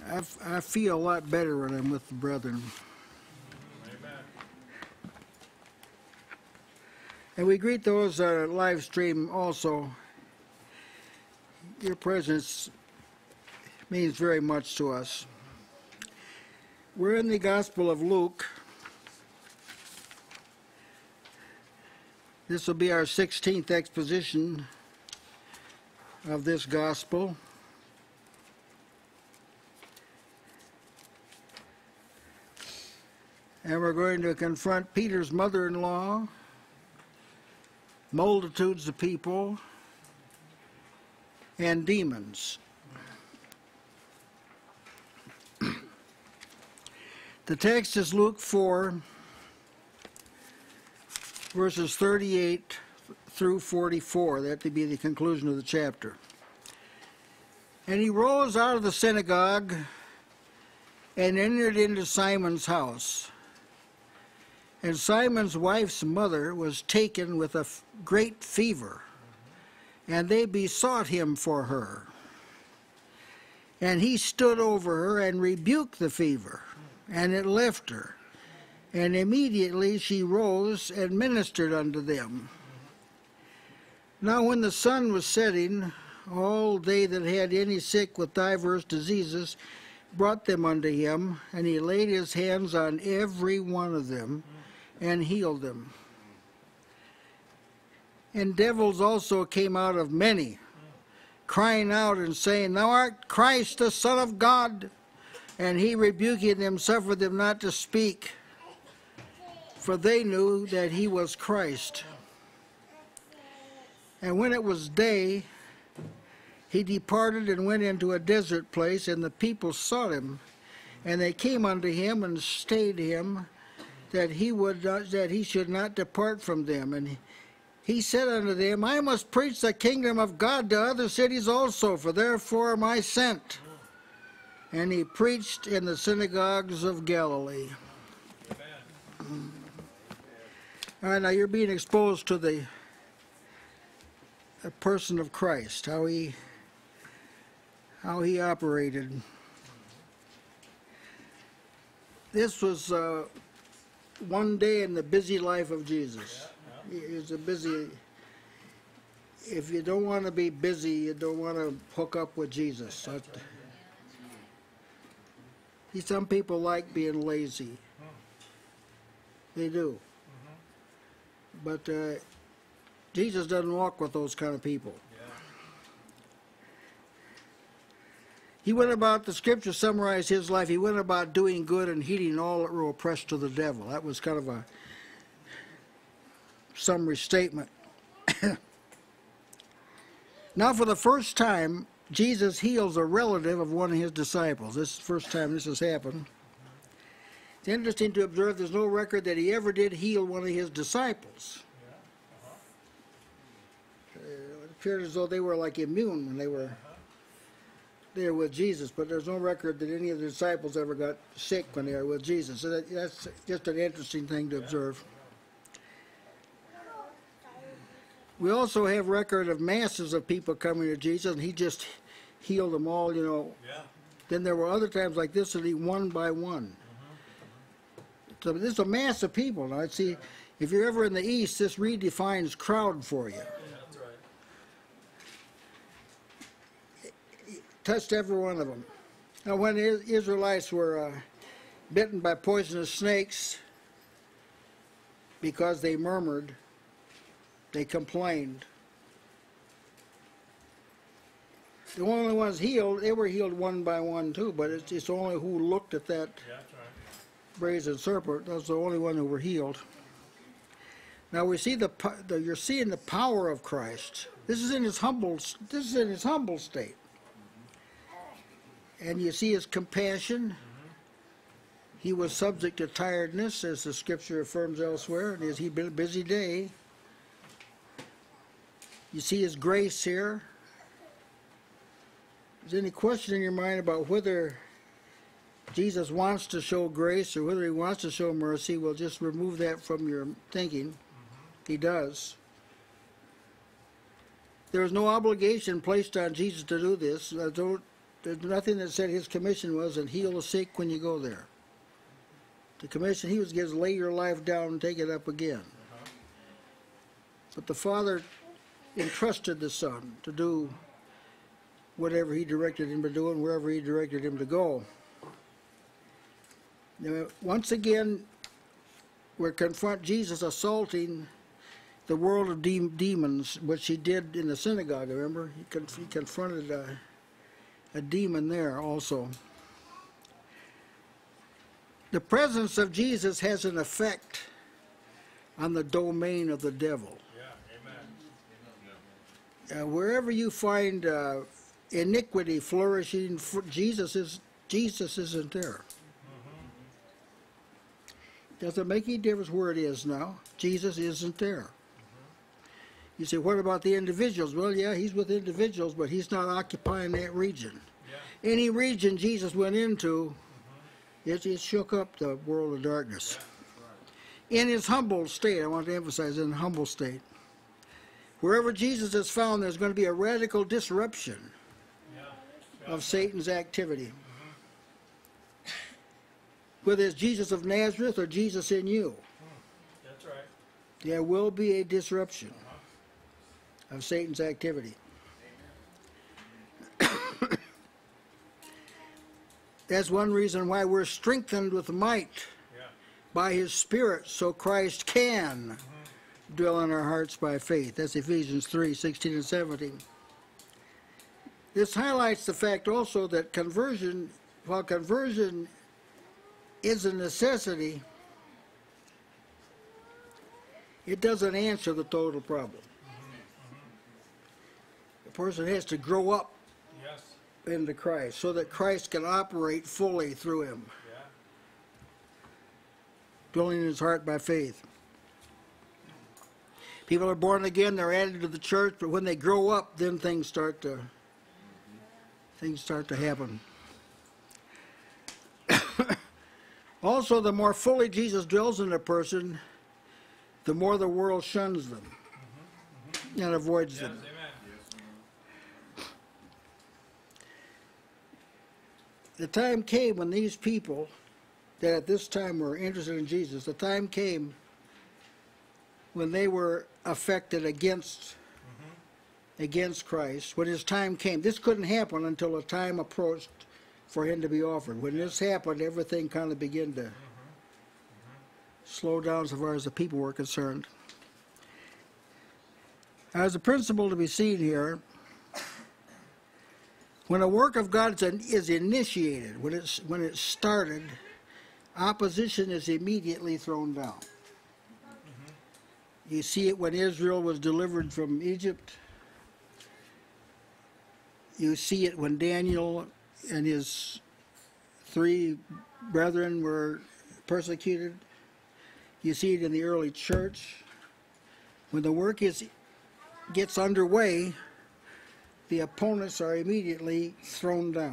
I feel a lot better when I'm with the brethren. Amen. And we greet those live stream also. Your presence means very much to us. We're in the Gospel of Luke. This will be our 16th exposition of this Gospel. And we're going to confront Peter's mother-in-law, multitudes of people, and demons. The text is Luke 4, verses 38 through 44. That to be the conclusion of the chapter. And he rose out of the synagogue and entered into Simon's house. And Simon's wife's mother was taken with a great fever, and they besought him for her. And he stood over her and rebuked the fever, and it left her. And immediately she rose and ministered unto them. Now when the sun was setting, all they that had any sick with divers diseases brought them unto him, and he laid his hands on every one of them, and healed them. And devils also came out of many, crying out and saying, Thou art Christ, the Son of God. And he, rebuking them, suffered them not to speak, for they knew that he was Christ. And when it was day, he departed and went into a desert place, and the people sought him. And they came unto him and stayed him, that he should not depart from them. And he said unto them, I must preach the kingdom of God to other cities also, for therefore am I sent. And he preached in the synagogues of Galilee. Amen. All right, now you're being exposed to the person of Christ, how he operated. This was one day in the busy life of Jesus. It was a busy. If you don't want to be busy, you don't want to hook up with Jesus. Some people like being lazy. They do. But Jesus doesn't walk with those kind of people. He went about, the scripture summarized his life, he went about doing good and healing all that were oppressed of the devil. That was kind of a summary statement. Now for the first time, Jesus heals a relative of one of his disciples. This is the first time this has happened. It's interesting to observe there's no record that he ever did heal one of his disciples. It appeared as though they were like immune when they were there with Jesus, but there's no record that any of the disciples ever got sick when they were with Jesus. So that's just an interesting thing to observe. We also have record of masses of people coming to Jesus, and he just healed them all, you know. Then there were other times like this that he one by one. So this is a mass of people. Now, see, if you're ever in the East, this redefines crowd for you. That's right. Touched every one of them. Now, when the Israelites were bitten by poisonous snakes because they murmured, they complained. The only ones healed, they were healed one by one too, but it's only who looked at that brazen serpent. That's the only one who were healed. Now we see you're seeing the power of Christ. This is in his humble state. And you see his compassion. He was subject to tiredness, as the scripture affirms elsewhere, and he'd been a busy day. You see his grace here. Is there any question in your mind about whether Jesus wants to show grace or whether he wants to show mercy? Well, just remove that from your thinking. He does. There is no obligation placed on Jesus to do this. there's nothing that said his commission was and heal the sick when you go there. The commission he was given is lay your life down and take it up again. But the Father entrusted the Son to do whatever he directed him to do and wherever he directed him to go. Now, once again, we confront Jesus assaulting the world of demons, which he did in the synagogue, remember? He confronted a demon there also. The presence of Jesus has an effect on the domain of the devil. Yeah, amen. Wherever you find iniquity flourishing, Jesus isn't there. Doesn't make any difference where it is now. Jesus isn't there. You say, what about the individuals? Well, yeah, he's with individuals, but he's not occupying that region. Yeah. Any region Jesus went into, it shook up the world of darkness. Yeah, in his humble state, I want to emphasize, in a humble state. Wherever Jesus is found, there's going to be a radical disruption of Satan's activity. Whether it's Jesus of Nazareth or Jesus in you, that's right. there will be a disruption of Satan's activity. That's one reason why we're strengthened with might by his Spirit, so Christ can dwell in our hearts by faith. That's Ephesians 3:16 and 17. This highlights the fact also that conversion, while conversion is a necessity, it doesn't answer the total problem. The person has to grow up into Christ so that Christ can operate fully through him, dwelling in his heart by faith. People are born again, they're added to the church, but when they grow up, then things start to happen. Also, the more fully Jesus dwells in a person, the more the world shuns them and avoids them. Amen. The time came when these people that at this time were interested in Jesus, the time came when they were affected against Christ. When his time came, this couldn't happen until a time approached for him to be offered. When this happened, everything kind of began to slow down so far as the people were concerned. As a principle to be seen here, when a work of God is initiated, when it's started, opposition is immediately thrown down. You see it when Israel was delivered from Egypt. You see it when Daniel and his 3 brethren were persecuted. You see it in the early church. When the work gets underway, the opponents are immediately thrown down.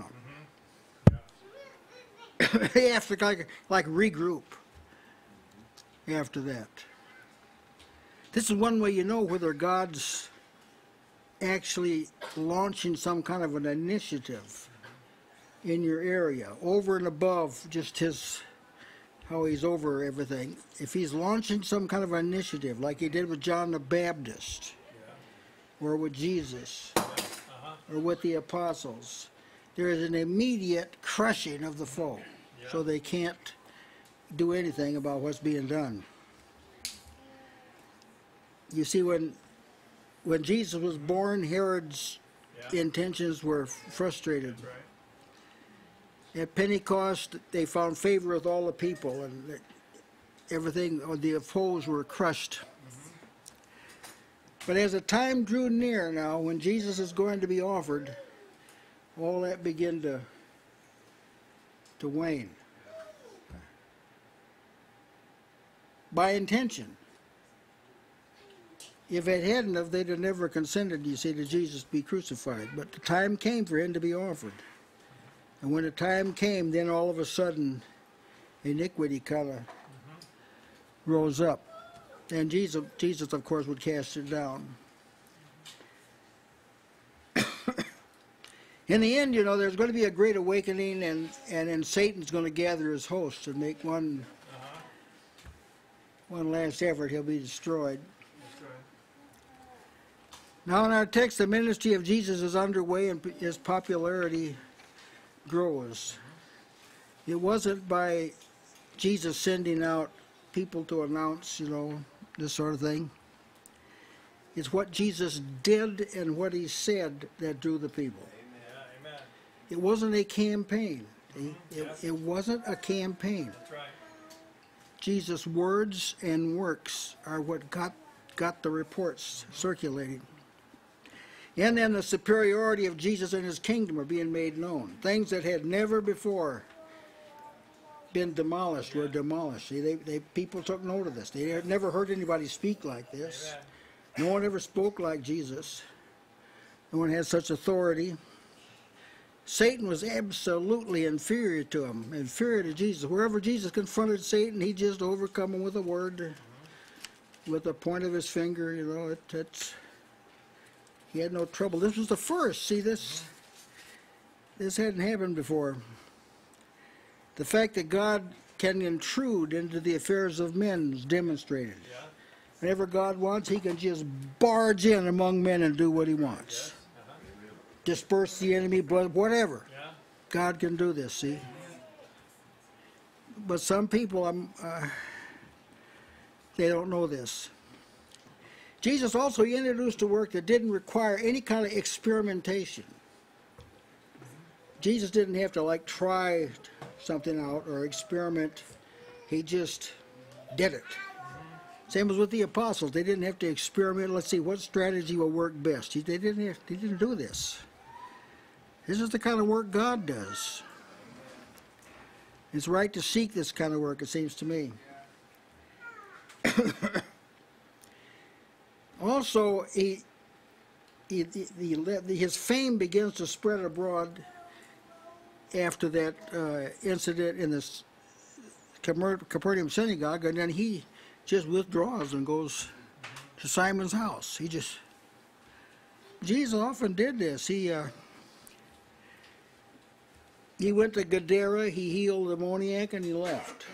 They have to like regroup after that. This is one way you know whether God's actually launching some kind of an initiative in your area, over and above just how he's over everything. If he's launching some kind of an initiative, like he did with John the Baptist, or with Jesus, or with the apostles, there is an immediate crushing of the foe, so they can't do anything about what's being done. You see, when Jesus was born, Herod's intentions were frustrated. That's right. At Pentecost, they found favor with all the people, and everything, the foes were crushed. But as the time drew near now, when Jesus is going to be offered, all that began to wane. By intention. If it hadn't have, they'd have never consented, you see, to Jesus be crucified. But the time came for him to be offered. And when the time came, then all of a sudden, iniquity kind of rose up. And Jesus, of course, would cast it down. In the end, you know, there's going to be a great awakening, and then Satan's going to gather his hosts and make one last effort. He'll be destroyed. That's right. Now in our text, the ministry of Jesus is underway and his popularity grows. It wasn't by Jesus sending out people to announce, you know, this sort of thing. It's what Jesus did and what he said that drew the people. Amen. It wasn't a campaign. It wasn't a campaign. That's right. Jesus' words and works are what got the reports circulating. And then the superiority of Jesus and his kingdom are being made known. Things that had never before been demolished were demolished. See, people took note of this. They had never heard anybody speak like this. Amen. No one ever spoke like Jesus. No one had such authority. Satan was absolutely inferior to him, inferior to Jesus. Wherever Jesus confronted Satan, he just overcome him with a word, with the point of his finger. You know, he had no trouble. This was the first. See, this hadn't happened before. The fact that God can intrude into the affairs of men is demonstrated. Yeah. Whenever God wants, he can just barge in among men and do what he wants. Yes. Disperse the enemy, whatever. Yeah. God can do this, see? But some people, they don't know this. Jesus also introduced a work that didn't require any kind of experimentation. Jesus didn't have to, like, try something out or experiment. He just did it. Same as with the apostles. They didn't have to experiment. Let's see what strategy will work best. They didn't do this. This is the kind of work God does. It's right to seek this kind of work, it seems to me. Also, his fame begins to spread abroad after that incident in the Capernaum synagogue, and then he just withdraws and goes to Simon's house. Jesus often did this. He went to Gadara, he healed the demoniac, and he left.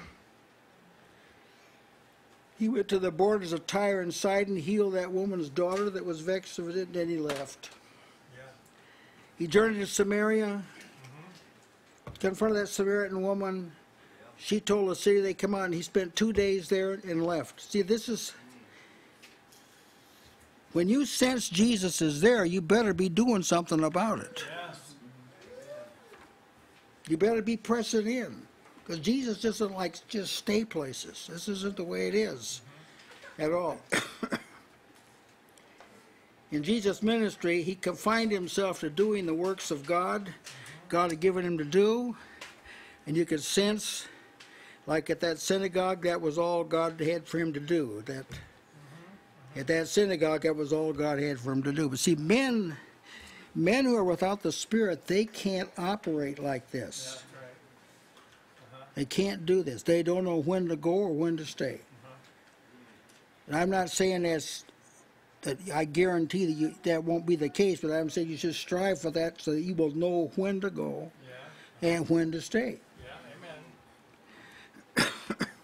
He went to the borders of Tyre and Sidon, healed that woman's daughter that was vexed with it, and then he left. Yeah. He journeyed to Samaria, confronted that Samaritan woman. She told the city they come out, and he spent 2 days there and left. See, this is, when you sense Jesus is there, you better be doing something about it. Yes. You better be pressing in, because Jesus doesn't like just stay places. This isn't the way it is at all. In Jesus' ministry, he confined himself to doing the works of God. God had given him to do, and you could sense, like at that synagogue, that was all God had for him to do. At that synagogue, that was all God had for him to do. But see, men who are without the Spirit, they can't operate like this. That's right. They can't do this. They don't know when to go or when to stay. And I'm not saying that I guarantee that that won't be the case, but I'm saying you should strive for that so that you will know when to go and when to stay. Yeah. Amen.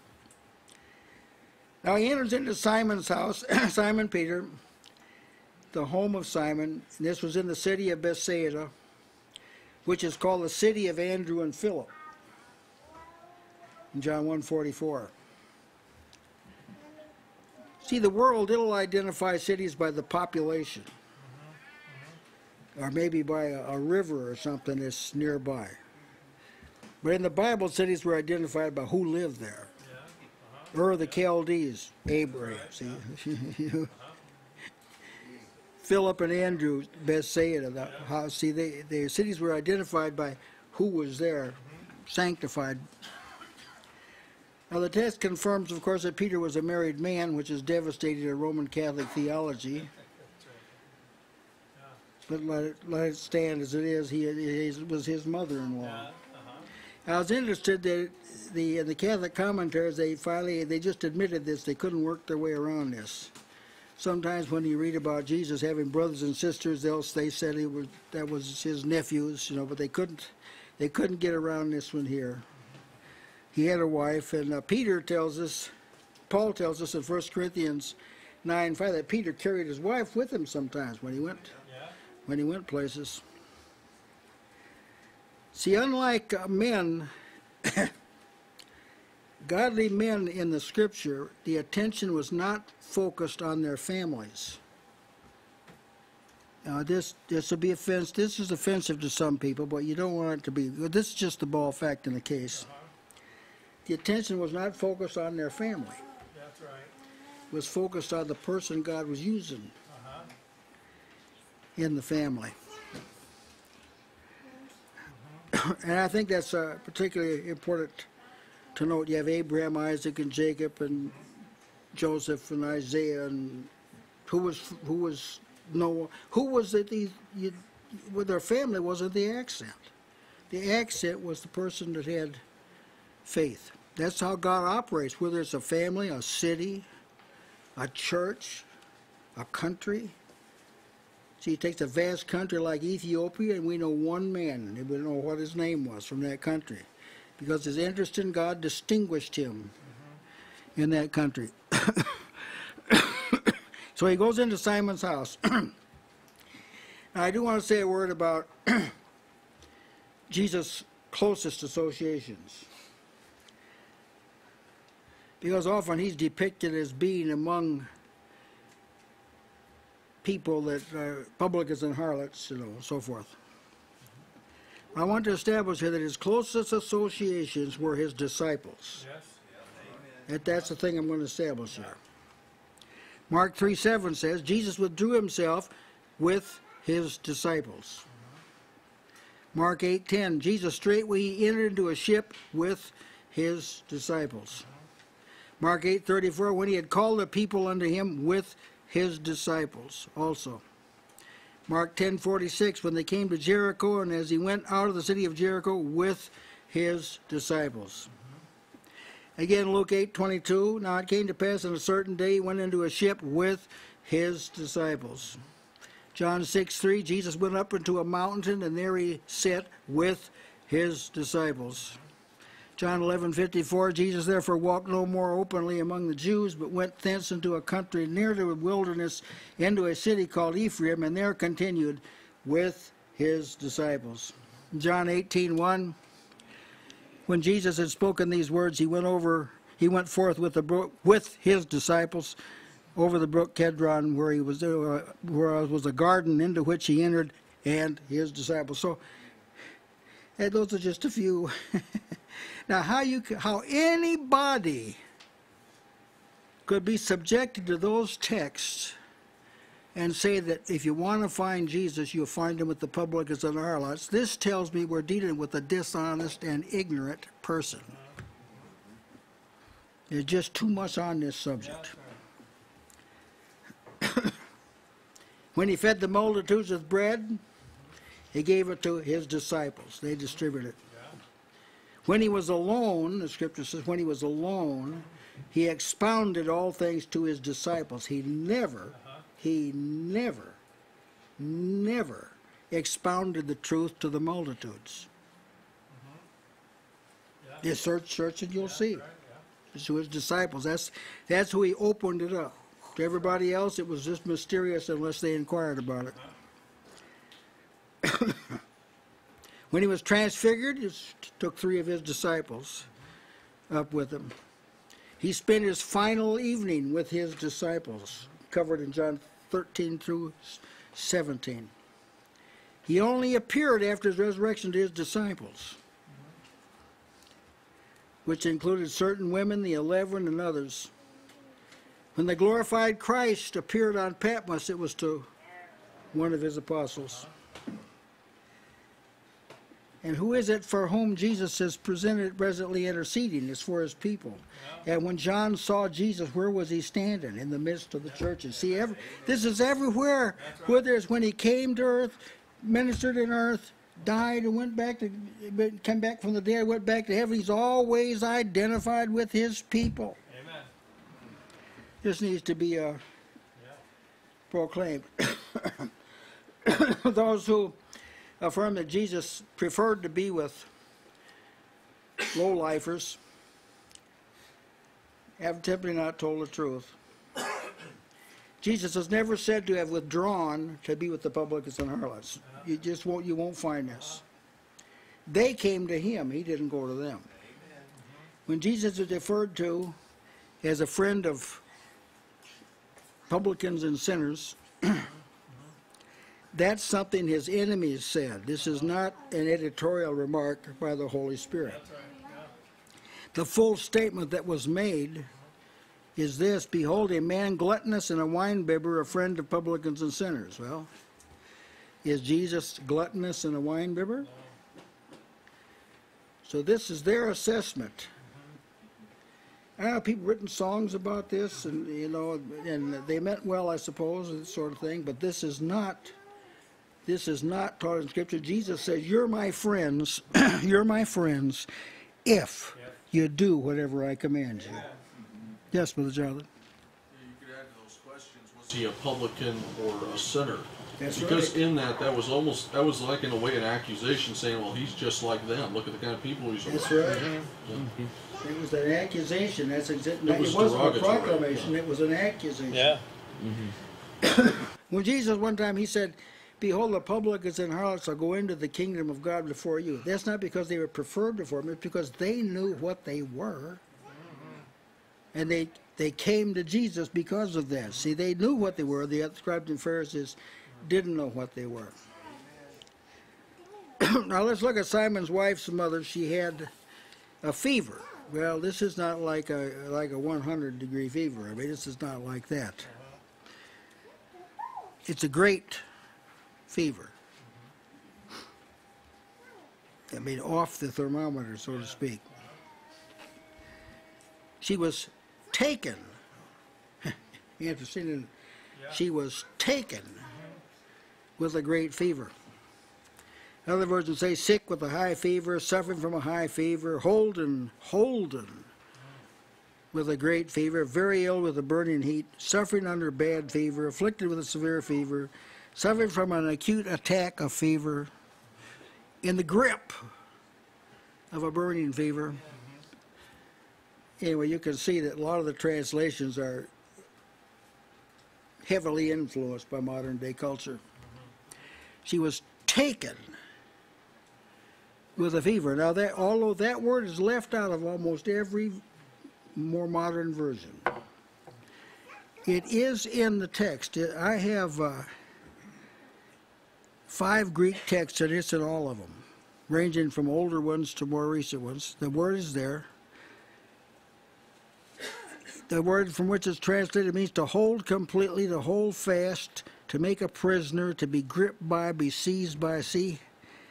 Now he enters into Simon's house, Simon Peter, the home of Simon. And this was in the city of Bethsaida, which is called the city of Andrew and Philip, in John 1:44. See, the world, it'll identify cities by the population, or maybe by a river or something that's nearby. But in the Bible, cities were identified by who lived there. Ur the Chaldees, Abraham. See? Philip and Andrew, Bethsaida. See, the cities were identified by who was there, sanctified. Now the text confirms, of course, that Peter was a married man, which is devastating to Roman Catholic theology. But let it stand as it is. He was his mother-in-law. I was interested that the Catholic commentaries, they just admitted this. They couldn't work their way around this. sometimes when you read about Jesus having brothers and sisters, they said that was his nephews, but they couldn't get around this one here. He had a wife, and Paul tells us in 1 Corinthians 9:5 that Peter carried his wife with him sometimes when he went places. See, unlike men, godly men in the Scripture, the attention was not focused on their families. This will be offensive. This is offensive to some people, but you don't want it to be. This is just the ball fact in the case. The attention was not focused on their family. That's right. It was focused on the person God was using in the family. And I think that's particularly important to note. You have Abraham, Isaac, and Jacob, and Joseph, and Isaiah, and who was Noah. Who was it? With their family wasn't the accent. The accent was the person that had faith. That's how God operates, whether it's a family, a city, a church, a country. See, he takes a vast country like Ethiopia, and we know one man, and we know what his name was from that country, because his interest in God distinguished him in that country. So he goes into Simon's house. Now, I do want to say a word about Jesus' closest associations, because often he's depicted as being among people that are publicans and harlots, so forth. I want to establish here that his closest associations were his disciples. Yes. That's the thing I'm going to establish here. Mark 3:7 says, Jesus withdrew himself with his disciples. Mark 8:10, Jesus straightway he entered into a ship with his disciples. Mark 8:34, when he had called the people unto him with his disciples also. Mark 10:46, when they came to Jericho, and as he went out of the city of Jericho with his disciples. Again, Luke 8:22, now it came to pass on a certain day he went into a ship with his disciples. John 6:3, Jesus went up into a mountain, and there he sat with his disciples. John 11:54, Jesus therefore walked no more openly among the Jews, but went thence into a country near to the wilderness, into a city called Ephraim, and there continued with his disciples. John 18:1, when Jesus had spoken these words, he went forth with his disciples over the brook Kedron, where was a garden into which he entered, and his disciples. So, and those are just a few. Now, how anybody could be subjected to those texts and say that if you want to find Jesus, you'll find him with the publicans and harlots, this tells me we're dealing with a dishonest and ignorant person. There's just too much on this subject. When he fed the multitudes with bread, he gave it to his disciples. They distributed it. When he was alone, the scripture says, when he was alone, he expounded all things to his disciples. He never expounded the truth to the multitudes. You search and you'll see. It's to his disciples. That's who he opened it up. To everybody else, it was just mysterious unless they inquired about it. When he was transfigured, he took 3 of his disciples up with him. He spent his final evening with his disciples, covered in John 13 through 17. He only appeared after his resurrection to his disciples, which included certain women, the 11, and others. When the glorified Christ appeared on Patmos, it was to one of his apostles. And who is it for whom Jesus is presently interceding? It's for his people. Yeah. And when John saw Jesus, where was he standing? In the midst of the churches. See, this is everywhere. Right. Whether it's when he came to earth, ministered in earth, died, and came back from the dead, went back to heaven, he's always identified with his people. Amen. This needs to be proclaimed. Those who affirm that Jesus preferred to be with low-lifers have simply not told the truth. Jesus is never said to have withdrawn to be with the publicans and harlots. You won't find this. They came to him. He didn't go to them. When Jesus is referred to as a friend of publicans and sinners, that's something his enemies said. This is not an editorial remark by the Holy Spirit. That's right. Yeah. The full statement that was made is this: behold, a man gluttonous and a winebibber, a friend of publicans and sinners. Well, is Jesus gluttonous and a winebibber? So this is their assessment. I know people written songs about this, and and they meant well, I suppose, and that sort of thing. But this is not taught in Scripture. Jesus says, "You're my friends. You're my friends, if you do whatever I command you." Yes, Brother Jonathan. You could add to those questions: was he a publican or a sinner? That's because right. in that was like in a way an accusation, saying, "Well, he's just like them. Look at the kind of people he's around." That's right. Yeah. It was an accusation. That's exactly. It was wasn't a derogatory. proclamation. It was an accusation. Yeah. When Jesus one time he said, "Behold, the publicans and harlots will go into the kingdom of God before you." That's not because they were preferred before him. It's because they knew what they were, and they came to Jesus because of that. See, they knew what they were. The scribes and Pharisees didn't know what they were. Now let's look at Simon's wife's mother. She had a fever. Well, this is not like a 100-degree fever. I mean, this is not like that. It's a great fever. I mean, off the thermometer, so to speak. She was taken. Interesting. She was taken with a great fever. Other versions say sick with a high fever, suffering from a high fever, holden with a great fever, very ill with a burning heat, suffering under bad fever, afflicted with a severe fever, suffering from an acute attack of fever, in the grip of a burning fever. Anyway, you can see that a lot of the translations are heavily influenced by modern day culture. She was taken with a fever. Now, although that word is left out of almost every more modern version, it is in the text. I have 5 Greek texts, and it's in all of them, ranging from older ones to more recent ones. The word is there. The word from which it's translated means to hold completely, to hold fast, to make a prisoner, to be gripped by, be seized by. See,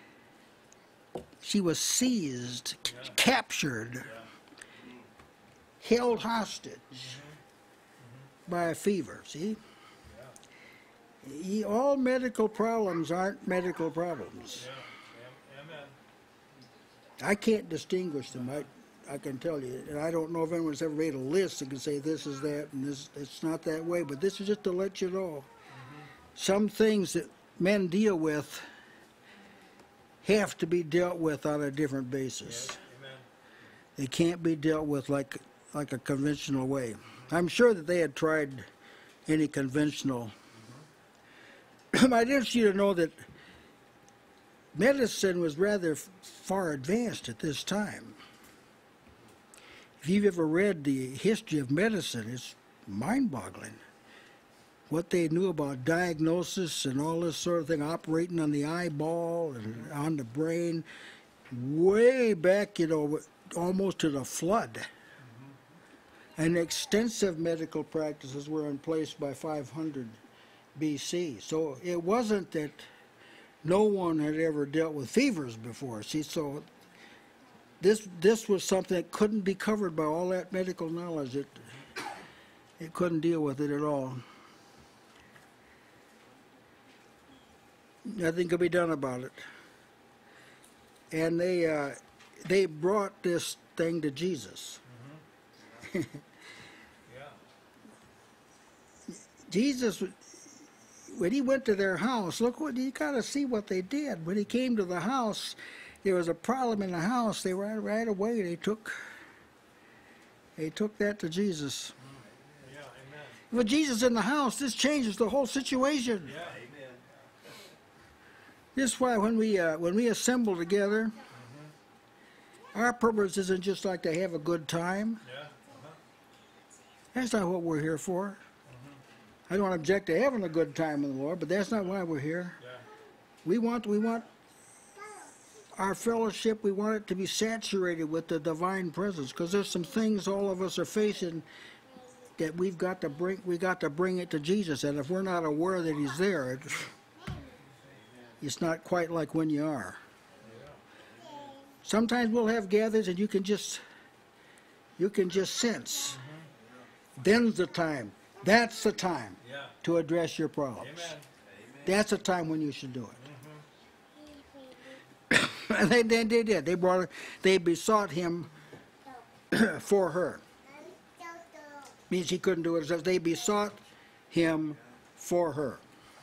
she was seized, captured, held hostage by a fever. See? All medical problems aren't medical problems. I can't distinguish them. I can tell you, and I don't know if anyone's ever made a list that can say this is that and this. It's not that way, but this is just to let you know. Some things that men deal with have to be dealt with on a different basis. Yes. Amen. They can't be dealt with like a conventional way. I'm sure that they had tried any conventional. I just you to know that medicine was rather far advanced at this time. If you've ever read the history of medicine, it's mind-boggling. What they knew about diagnosis and all this sort of thing, operating on the eyeball and on the brain, way back, almost to the flood. And extensive medical practices were in place by 500 BC. So it wasn't that no one had ever dealt with fevers before. See, so this was something that couldn't be covered by all that medical knowledge. It couldn't deal with it at all. Nothing could be done about it. And they brought this thing to Jesus. Jesus, when he went to their house, look what you got to see what they did. When he came to the house, there was a problem in the house. They right away they took that to Jesus. Yeah, amen. With Jesus in the house, this changes the whole situation. Yeah, amen. This is why when we assemble together, our purpose isn't just like to have a good time. Yeah. That's not what we're here for. I don't object to having a good time with the Lord, but that's not why we're here. Yeah. We want our fellowship, we want it to be saturated with the divine presence, because there's some things all of us are facing that we got to bring it to Jesus, and if we're not aware that he's there, it's not quite like when you are. Sometimes we'll have gatherings and you can just sense. Then's the time. That's the time Yeah. to address your problems. Amen. That's the time when you should do it. And they did. They besought him for her. Means he couldn't do it. It says they besought him for her.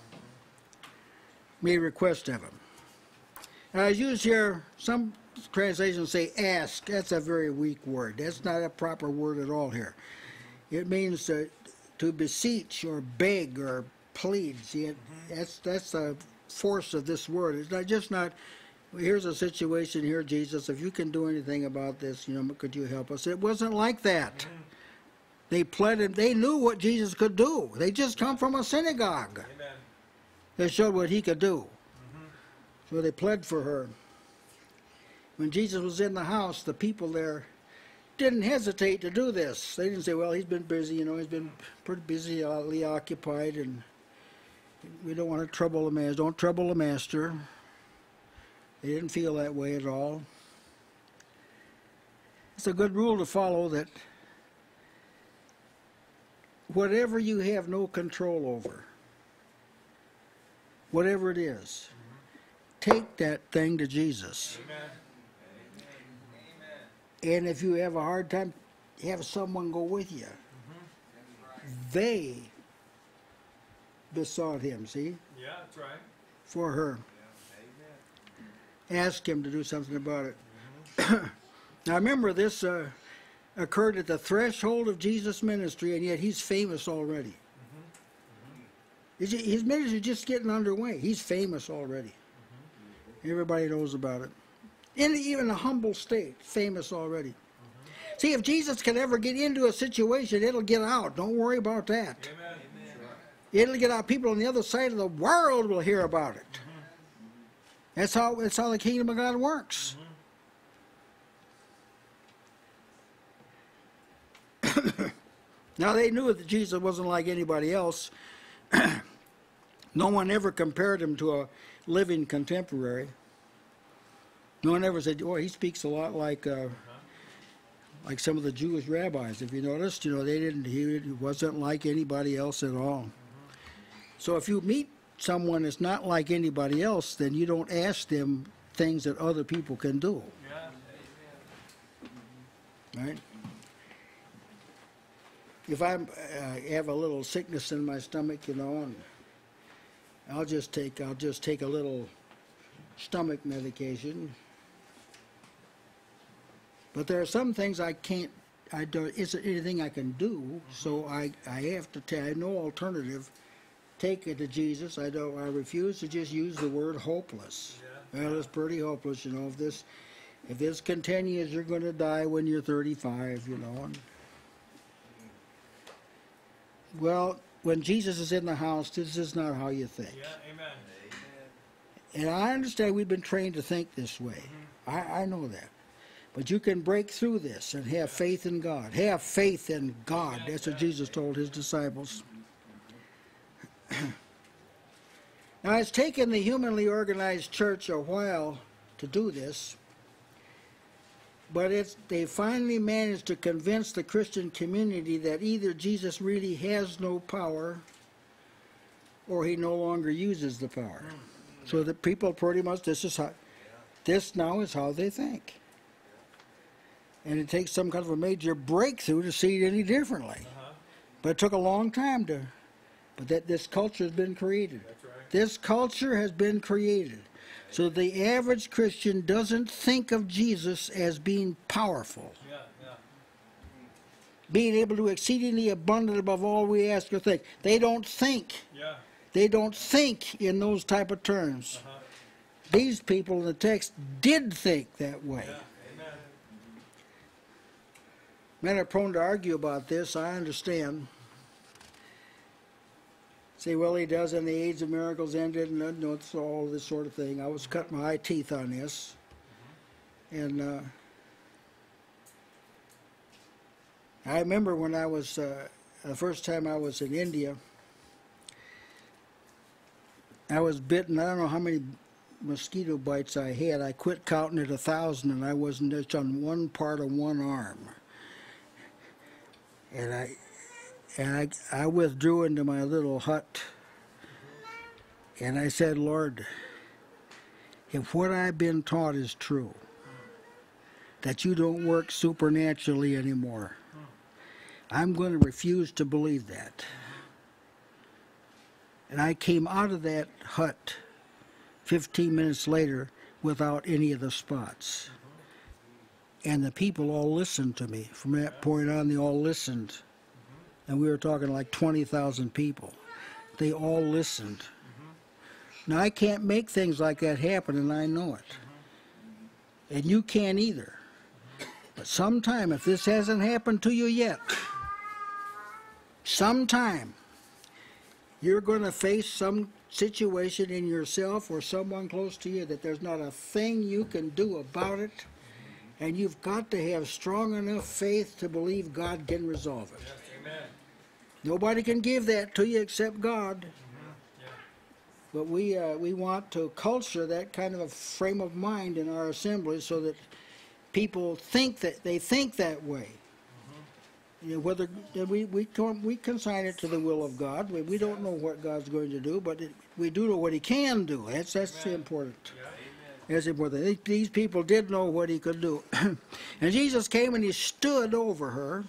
Made request of him. Now, as used here, some translations say ask. That's a very weak word. That's not a proper word at all here. It means to beseech or beg or plead. See, that's the force of this word. It's not. Here's a situation here, Jesus. If you can do anything about this, could you help us? It wasn't like that. They pled him. They knew what Jesus could do. They just come from a synagogue. Amen. That showed what he could do. So they pled for her. When Jesus was in the house, the people there didn't hesitate to do this. They didn't say, well, he's been busy, he's been pretty busily occupied, and we don't want to trouble the master. Don't trouble the master. They didn't feel that way at all. It's a good rule to follow that whatever you have no control over, whatever it is, take that thing to Jesus. Amen. And if you have a hard time, have someone go with you. They besought him, see, Yeah, that's right. for her. Ask him to do something about it. Now remember, this occurred at the threshold of Jesus' ministry, and yet he's famous already. His ministry is just getting underway. He's famous already. Everybody knows about it. In even a humble state, famous already. See, if Jesus can ever get into a situation, it'll get out. Don't worry about that. Amen. It'll get out. People on the other side of the world will hear about it. That's how the kingdom of God works. Now they knew that Jesus wasn't like anybody else. No one ever compared him to a living contemporary. No one ever said, "Oh, he speaks a lot like some of the Jewish rabbis." If you noticed, they didn't. He wasn't like anybody else at all. So if you meet someone that's not like anybody else, then you don't ask them things that other people can do, Yeah. right? If I have a little sickness in my stomach, and I'll just take a little stomach medication. But there are some things I isn't anything I can do, so I have to I have no alternative. Take it to Jesus. I refuse to just use the word hopeless. Yeah. Well, it's pretty hopeless, if this continues, you're going to die when you're 35, and well, when Jesus is in the house, this is not how you think. Yeah, amen. And I understand we've been trained to think this way. I know that. But you can break through this and have faith in God. Have faith in God. That's what Jesus told his disciples. Now, it's taken the humanly organized church a while to do this, but they finally managed to convince the Christian community that either Jesus really has no power or he no longer uses the power. So that people pretty much, this now is how they think. And it takes some kind of a major breakthrough to see it any differently. But it took a long time But that this culture has been created. That's right. This culture has been created so the average Christian doesn't think of Jesus as being powerful, Yeah, yeah. being able to do exceedingly abundant above all we ask or think. They don't think. Yeah. They don't think in those type of terms. Uh-huh. These people in the text did think that way. Yeah. Amen. Men are prone to argue about this, I understand. Say, well, he does, and the age of miracles ended, and no, it's all this sort of thing. I was cutting my eye teeth on this. And I remember when I was, the first time I was in India, I was bitten. I don't know how many mosquito bites I had. I quit counting at 1,000, and I wasn't just on one part of one arm. And I withdrew into my little hut, and I said, Lord, if what I've been taught is true, that you don't work supernaturally anymore, I'm going to refuse to believe that. And I came out of that hut 15 minutes later without any of the spots. And the people all listened to me. From that point on, they all listened. And we were talking like 20,000 people. They all listened. Now, I can't make things like that happen, and I know it. And you can't either. But sometime, if this hasn't happened to you yet, sometime you're going to face some situation in yourself or someone close to you that there's not a thing you can do about it, and you've got to have strong enough faith to believe God can resolve it. Yes, amen. Nobody can give that to you except God. Yeah. But we want to culture that kind of a frame of mind in our assemblies so that people think that they think that way. You know, whether we consign it to the will of God. We don't know what God's going to do, but we do know what He can do. That's important. Yeah. That's important. These people did know what He could do. And Jesus came and He stood over her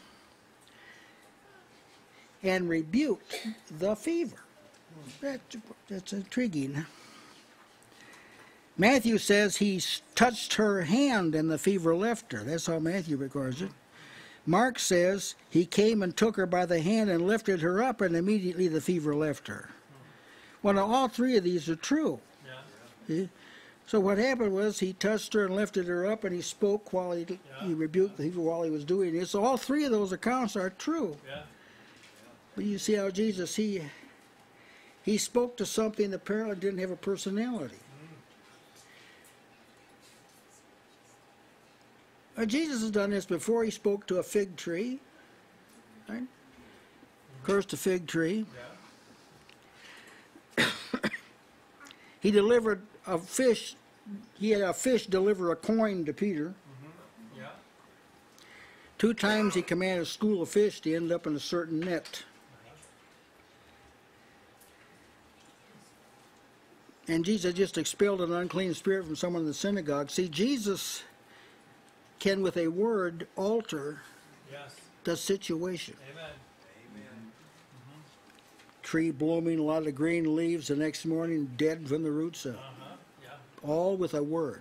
and rebuked the fever. That's intriguing. Matthew says He touched her hand and the fever left her. That's how Matthew records it. Mark says He came and took her by the hand and lifted her up, and immediately the fever left her. Well, now, all three of these are true. Yeah. See? So what happened was He touched her and lifted her up, and He spoke while He rebuked the fever while He was doing this. So all three of those accounts are true. Yeah. But you see how Jesus, he spoke to something that apparently didn't have a personality. Jesus has done this before. He spoke to a fig tree, right? Cursed a fig tree. Yeah. He delivered a fish. He had a fish deliver a coin to Peter. Yeah. 2 times He commanded a school of fish to end up in a certain net. And Jesus just expelled an unclean spirit from someone in the synagogue. See, Jesus can, with a word, alter Yes. the situation. Amen. Tree blooming, a lot of green leaves, the next morning dead from the roots up. Yeah. All with a word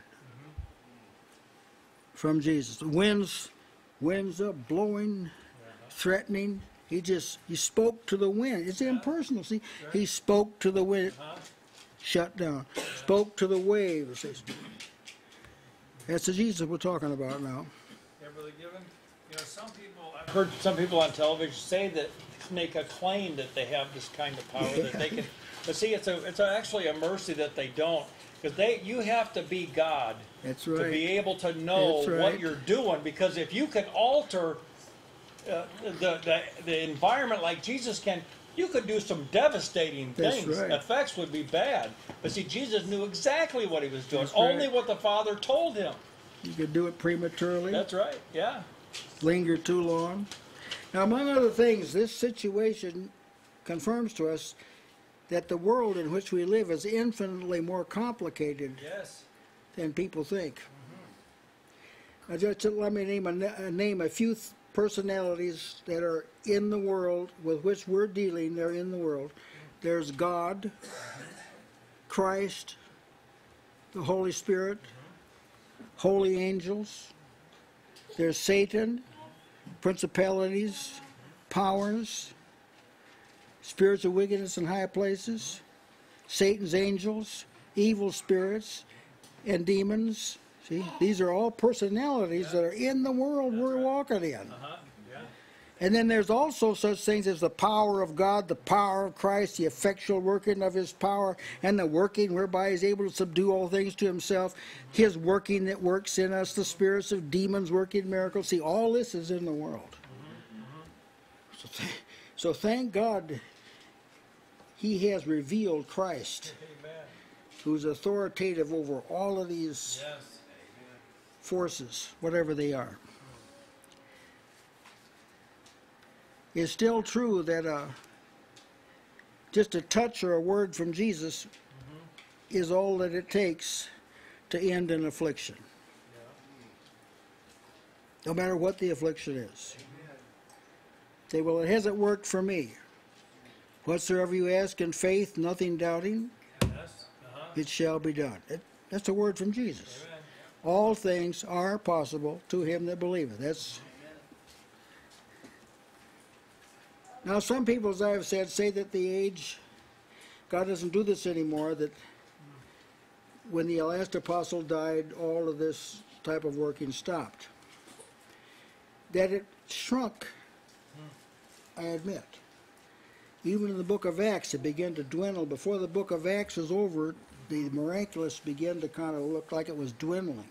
from Jesus. The winds up blowing, threatening. He spoke to the wind. It's impersonal. See, He spoke to the wind. Shut down. Spoke to the waves. That's the Jesus we're talking about now. Yeah, Brother Given. You know, I've heard some people on television say that, make a claim that they have this kind of power that they can. But see, it's actually a mercy that they don't, because you have to be God. That's To right. be able to know That's right. what you're doing, because if you can alter the environment like Jesus can, you could do some devastating That's things. right. Effects would be bad. But see, Jesus knew exactly what He was doing. That's right. Only what the Father told Him. You could do it prematurely. That's right. Yeah. Linger too long. Now, among other things, this situation confirms to us that the world in which we live is infinitely more complicated Yes. than people think. Now, just let me name a few personalities that are in the world with which we're dealing. They're in the world. there's God, Christ, the Holy Spirit, holy angels, there's Satan, principalities, powers, spirits of wickedness in high places, Satan's angels, evil spirits, and demons. See, these are all personalities that are in the world we're walking in. Yeah. And then there's also such things as the power of God, the power of Christ, the effectual working of his power, and the working whereby he's able to subdue all things to himself, his working that works in us, the spirits of demons working miracles. See, all this is in the world. So thank God he has revealed Christ, Amen. who's authoritative over all of these Yes. forces, whatever they are. It's still true that just a touch or a word from Jesus is all that it takes to end an affliction. No matter what the affliction is. Say, well, it hasn't worked for me. Whatsoever you ask in faith, nothing doubting, Yes. it shall be done. That's a word from Jesus. Amen. All things are possible to him that believeth. That's. Now, some people, as I have said, say that the age, God doesn't do this anymore, that when the last apostle died, all of this type of working stopped. That it shrunk, I admit. Even in the book of Acts, it began to dwindle. Before the book of Acts was over, the miraculous began to kind of look like it was dwindling.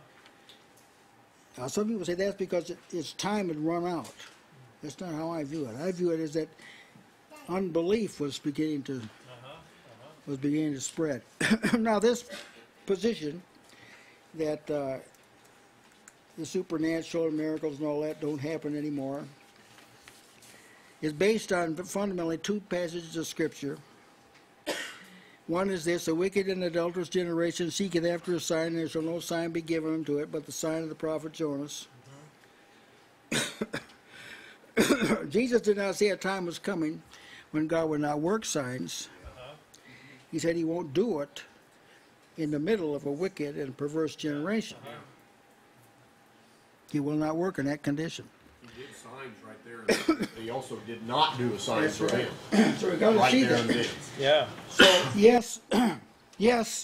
Now, some people say that's because its time had run out. That's not how I view it. I view it as that unbelief was beginning to spread. Now, this position that the supernatural and miracles and all that don't happen anymore is based on fundamentally two passages of Scripture. One is this: a wicked and adulterous generation seeketh after a sign, and there shall no sign be given unto it but the sign of the prophet Jonas. Jesus did not say a time was coming when God would not work signs. He said he won't do it in the middle of a wicked and perverse generation. He will not work in that condition. He did signs right there. He also did not do a sign That's for right. him. So we got to Right see there in the that. midst. Yeah. So yes, yes,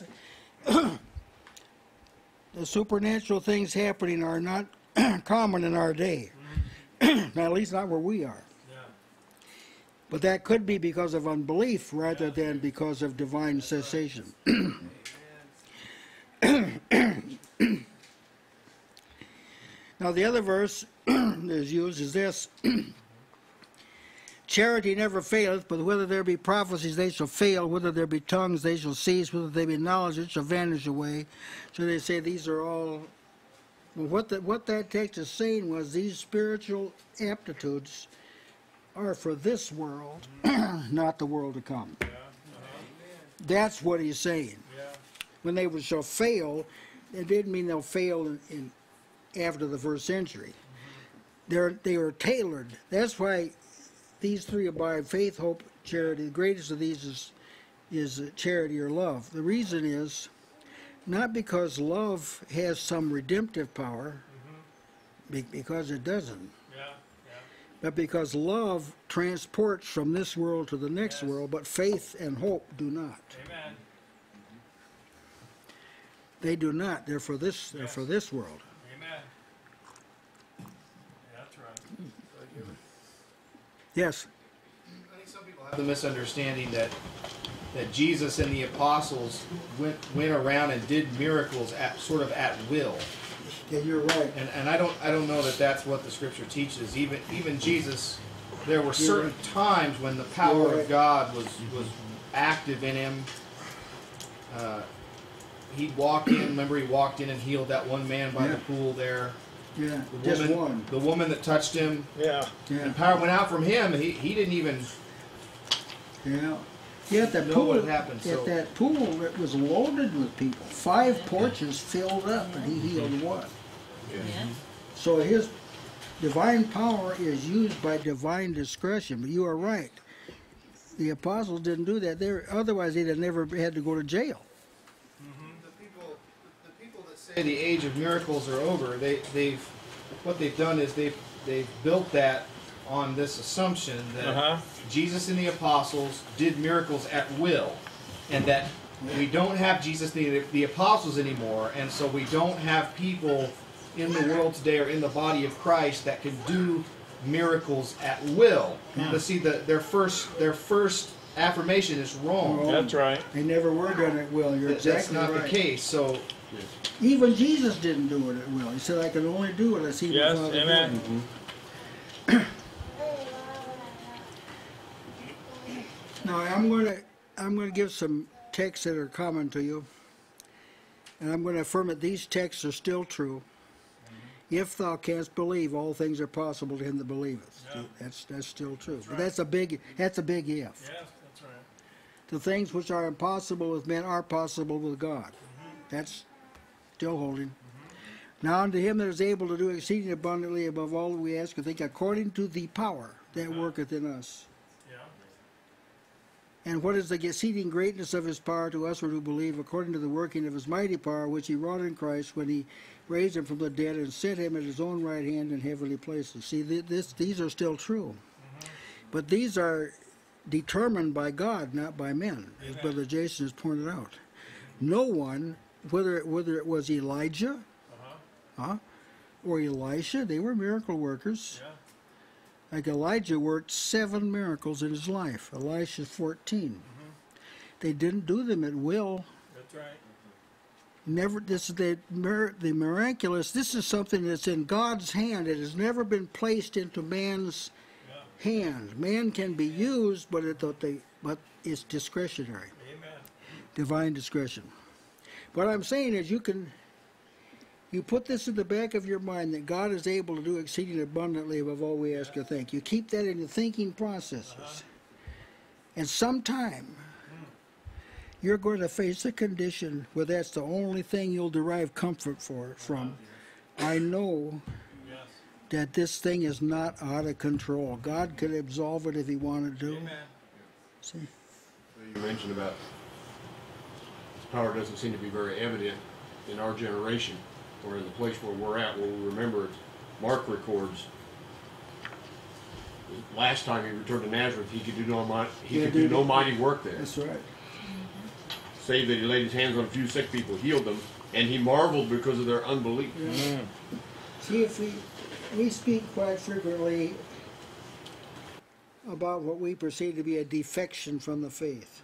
the supernatural things happening are not common in our day. At least not where we are. Yeah. But that could be because of unbelief rather than because of divine cessation. Now the other verse that is used is this: charity never faileth, but whether there be prophecies they shall fail, whether there be tongues they shall cease, whether there be knowledge it shall vanish away. So they say these are all. Well, what that text is saying was these spiritual aptitudes are for this world, not the world to come. That's what he's saying. Yeah. When they shall fail, it didn't mean they'll fail in after the first century. They are tailored. That's why these three abide: faith, hope, charity. The greatest of these is charity or love. The reason is not because love has some redemptive power, because it doesn't, Yeah. but because love transports from this world to the next world, but faith and hope do not. Amen. They do not. They're for this. They're for this world. Amen. That's right. Yes. I think some people have the misunderstanding that Jesus and the apostles went around and did miracles sort of at will. Yeah, you're right. And I don't know that that's what the Scripture teaches. Even Jesus, there were certain times when the power of God was active in him. He'd walk in. Remember, he walked in and healed that one man by the pool there. Yeah, The just woman, one. the woman that touched him. Yeah. Yeah, And power went out from him. He didn't even yeah. Yeah, at that know pool, what happened. So at that pool, it was loaded with people. 5 porches filled up, and he healed one. So his divine power is used by divine discretion. But you are right. The apostles didn't do that. Otherwise, they'd have never had to go to jail. The people that say the age of miracles are over, what they've done is they've built that on this assumption that Jesus and the apostles did miracles at will, and that we don't have Jesus and the apostles anymore, and so we don't have people in the world today or in the body of Christ that can do miracles at will. But see, their first affirmation is wrong. That's right. They never were done at will. You're That's exactly not right. the case. So Even Jesus didn't do it at will. He said, "I can only do what I see my Yes, Father amen. doing." Now I'm going to give some texts that are common to you, and I'm going to affirm that these texts are still true. If thou canst believe, all things are possible to him that believeth. Yeah. That's still true. That's But right. that's a big if. Yes, that's right. The things which are impossible with men are possible with God. That's still holding. Now unto him that is able to do exceeding abundantly above all that we ask or think, according to the power that worketh in us. Yeah. And what is the exceeding greatness of his power to us who believe, according to the working of his mighty power, which he wrought in Christ when he raised him from the dead and set him at his own right hand in heavenly places. See, these are still true. But these are determined by God, not by men, as Brother Jason has pointed out. No one, whether it was Elijah or Elisha, they were miracle workers. Yeah. Like Elijah worked 7 miracles in his life. Elisha 14. They didn't do them at will. That's right. Never. This is the miraculous. This is something that's in God's hand. It has never been placed into man's hand. Man can be used, but it's discretionary. Amen. Divine discretion. What I'm saying is, you put this in the back of your mind that God is able to do exceeding abundantly above all we ask or think. You keep that in your thinking processes. And sometime you're going to face a condition where that's the only thing you'll derive comfort from. I know Yes. that this thing is not out of control. God could absolve it if he wanted to. Amen. See? You mentioned about this power doesn't seem to be very evident in our generation, or in the place where we're at, where we remember Mark records last time he returned to Nazareth, he could do no mighty work there. That's right. Save that he laid his hands on a few sick people, healed them, and he marveled because of their unbelief. See, if we speak quite frequently about what we perceive to be a defection from the faith.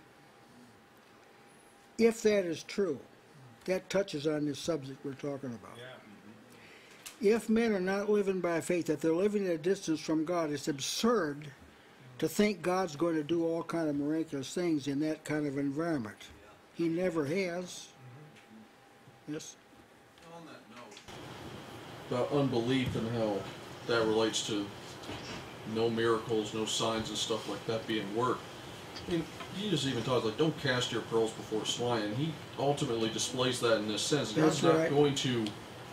If that is true, that touches on this subject we're talking about. Yeah. If men are not living by faith, if they're living at a distance from God, it's absurd to think God's going to do all kind of miraculous things in that kind of environment. He never has. Yes? On that note, about unbelief and how that relates to no miracles, no signs and stuff like that being worked. I mean, Jesus even talks like, don't cast your pearls before swine, and he ultimately displays that in this sense. That's God's not right. going to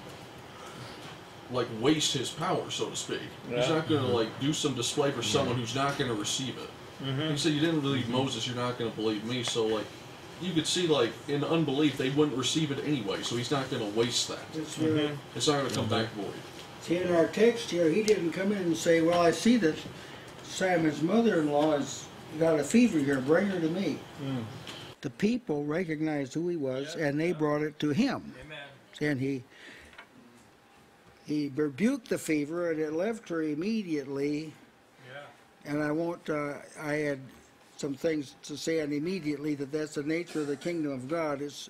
like waste his power, so to speak. He's Yeah. not going to like do some display for someone who's not going to receive it. He said, you didn't believe Moses, you're not going to believe me. So like, you could see like in unbelief they wouldn't receive it anyway. So he's not going to waste that. That's right. It's not going to come back void. See, in our text here, he didn't come in and say, well, I see that Simon's mother-in-law has got a fever here, bring her to me. The people recognized who he was, and they brought it to him. Amen. And he rebuked the fever, and it left her immediately. Yeah. And I had some things to say on immediately, that's the nature of the kingdom of God. It's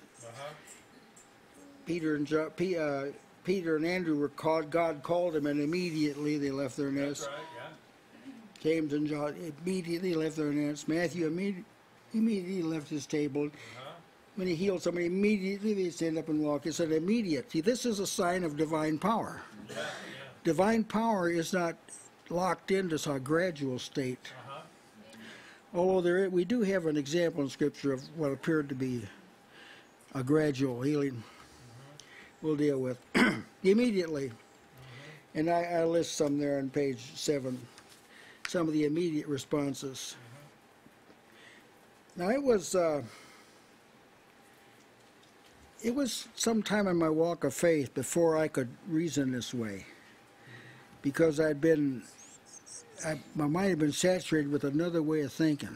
Peter and Andrew were called, God called them, and immediately they left their nest. That's right. Yeah. James and John immediately left their nest. Matthew immediately left his table. When he healed somebody, immediately they stand up and walk. It's an immediate. See, this is a sign of divine power. Yeah. Yeah. Divine power is not locked into a gradual state. Although we do have an example in Scripture of what appeared to be a gradual healing. We'll deal with immediately. And I list some there on page 7. Some of the immediate responses. Now it was some time in my walk of faith before I could reason this way, because my mind had been saturated with another way of thinking.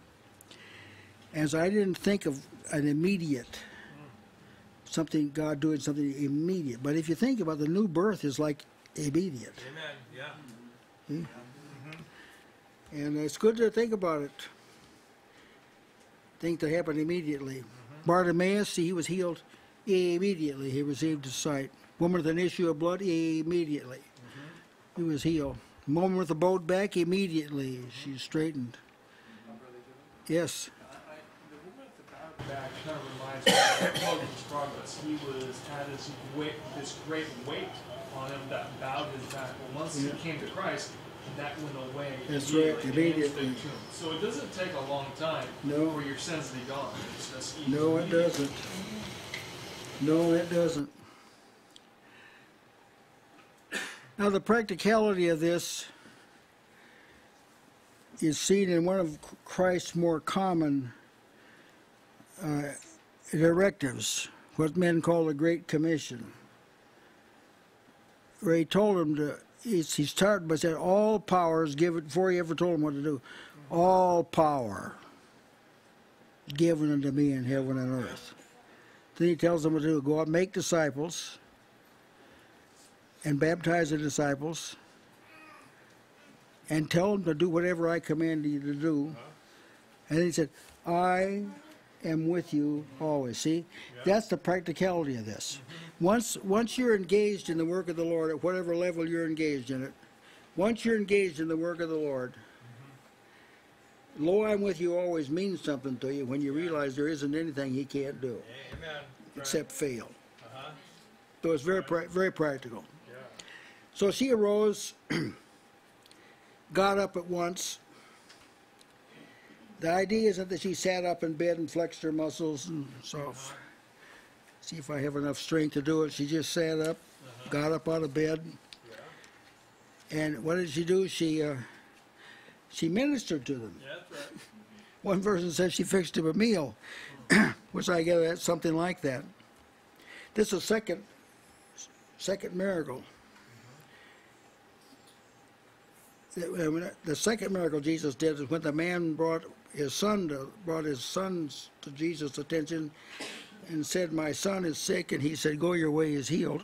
As I didn't think of an immediate, something, God doing something immediate. But if you think about it, the new birth is like immediate. Amen. Yeah. See? And it's good to think about it. Things that happen immediately. Bartimaeus, he was healed immediately. He received his sight. Woman with an issue of blood, immediately. He was healed. Woman with the boat back, immediately. She's straightened. Yes. The woman at the back kind of reminds me of Pilgrim's Progress. He had this great weight on him that bowed his back. Well, once he came to Christ, that went away. That's right, immediately. So it doesn't take a long time for your sins to be gone. It's just easy. No, it doesn't. No, it doesn't. Now, the practicality of this is seen in one of Christ's more common directives, what men call the Great Commission, where he told them to, he started by saying, all power is given, before he ever told them what to do, all power given unto me in heaven and earth. Then he tells them what to do, go out and make disciples, and baptize the disciples, and tell them to do whatever I command you to do. And then he said, I am with you always. See, that's the practicality of this. Once you're engaged in the work of the Lord, at whatever level you're engaged in it, once you're engaged in the work of the Lord, lo, I'm with you always means something to you when you realize there isn't anything he can't do. Amen. Except fail. Uh-huh. So it's very practical. Yeah. So she arose, got up at once. The idea isn't that she sat up in bed and flexed her muscles and see if I have enough strength to do it. She just sat up, got up out of bed. Yeah. And what did she do? She ministered to them. Yeah, that's right. One person says she fixed him a meal, which I gather that's something like that. This is second miracle. The second miracle Jesus did is when the man brought his sons to Jesus' attention and said, my son is sick, and he said, go your way, he's healed.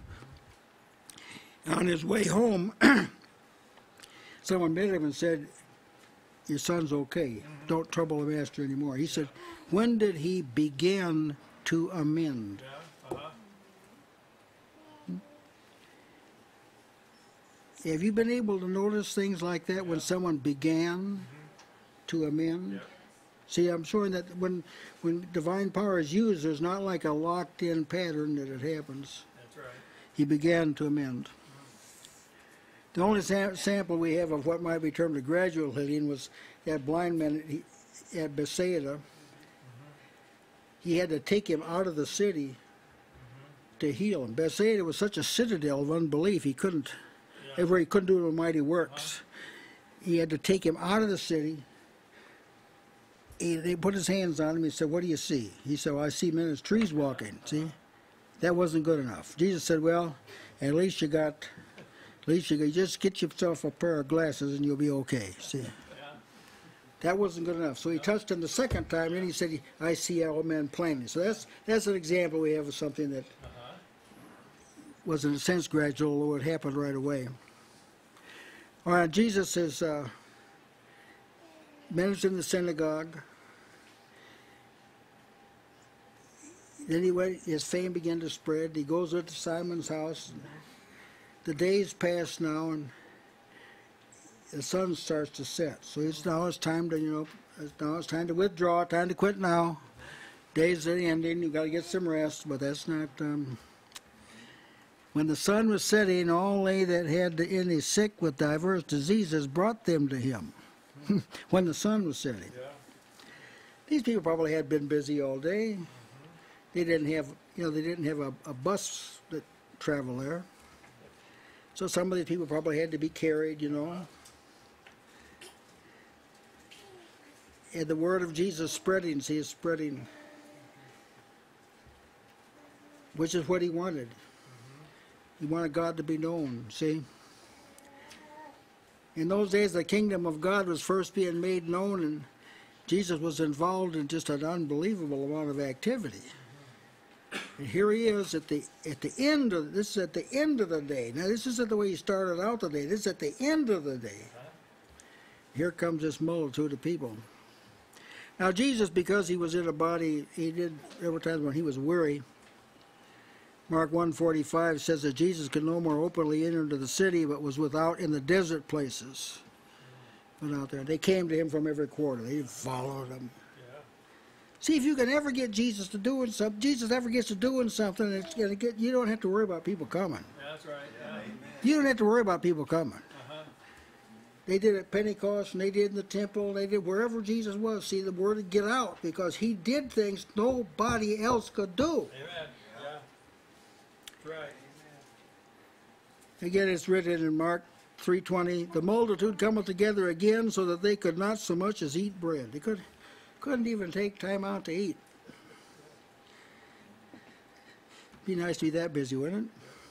On his way home, someone met him and said, your son's okay. Don't trouble the master anymore. He said, when did he begin to amend? Yeah. Uh-huh. Have you been able to notice things like that when someone began to amend? Yeah. See, I'm showing that when divine power is used, there's not like a locked-in pattern that it happens. That's right. He began to amend. The only sample we have of what might be termed a gradual healing was that blind man at Bethsaida. He had to take him out of the city to heal him. Bethsaida was such a citadel of unbelief, he couldn't, everywhere he couldn't do the mighty works. He had to take him out of the city. They put his hands on him. He said, what do you see? He said, well, I see men as trees walking. See? That wasn't good enough. Jesus said, well, at least you just get yourself a pair of glasses and you'll be okay. See? Yeah. That wasn't good enough. So he touched him the second time, and he said, I see all men plainly. So that's an example we have of something that was in a sense gradual, although it happened right away. All right, Jesus is ministered in the synagogue. Then he went, his fame began to spread. He goes up to Simon's house. The days pass now, and the sun starts to set. So it's time to withdraw, time to quit now. Days are ending, you've got to get some rest, but that's not... When the sun was setting, all they that had any sick with diverse diseases brought them to him. When the sun was setting. Yeah. These people probably had been busy all day. They didn't have, a bus that traveled there. So some of these people probably had to be carried, and the word of Jesus spreading, see, is spreading, which is what he wanted. He wanted God to be known, see. In those days, the kingdom of God was first being made known, and Jesus was involved in just an unbelievable amount of activity. And here he is at the end of this is at the end of the day. Now this isn't the way he started out the day. This is at the end of the day. Here comes this multitude of people. Now Jesus, because he was in a body, he did every time when he was weary. Mark 1:45 says that Jesus could no more openly enter into the city, but was without in the desert places. Went out there. They came to him from every quarter. They followed him. Yeah. See, if you can ever get Jesus to doing something, Jesus ever gets to doing something, it's gonna get. You don't have to worry about people coming. That's right. Yeah. You don't have to worry about people coming. Uh-huh. They did at Pentecost, and they did in the temple, and they did wherever Jesus was. See, the word would get out because he did things nobody else could do. Amen. Yeah. That's right. Again, it's written in Mark 3:20, the multitude cometh together again so that they could not so much as eat bread. They couldn't even take time out to eat. Be nice to be that busy, wouldn't it?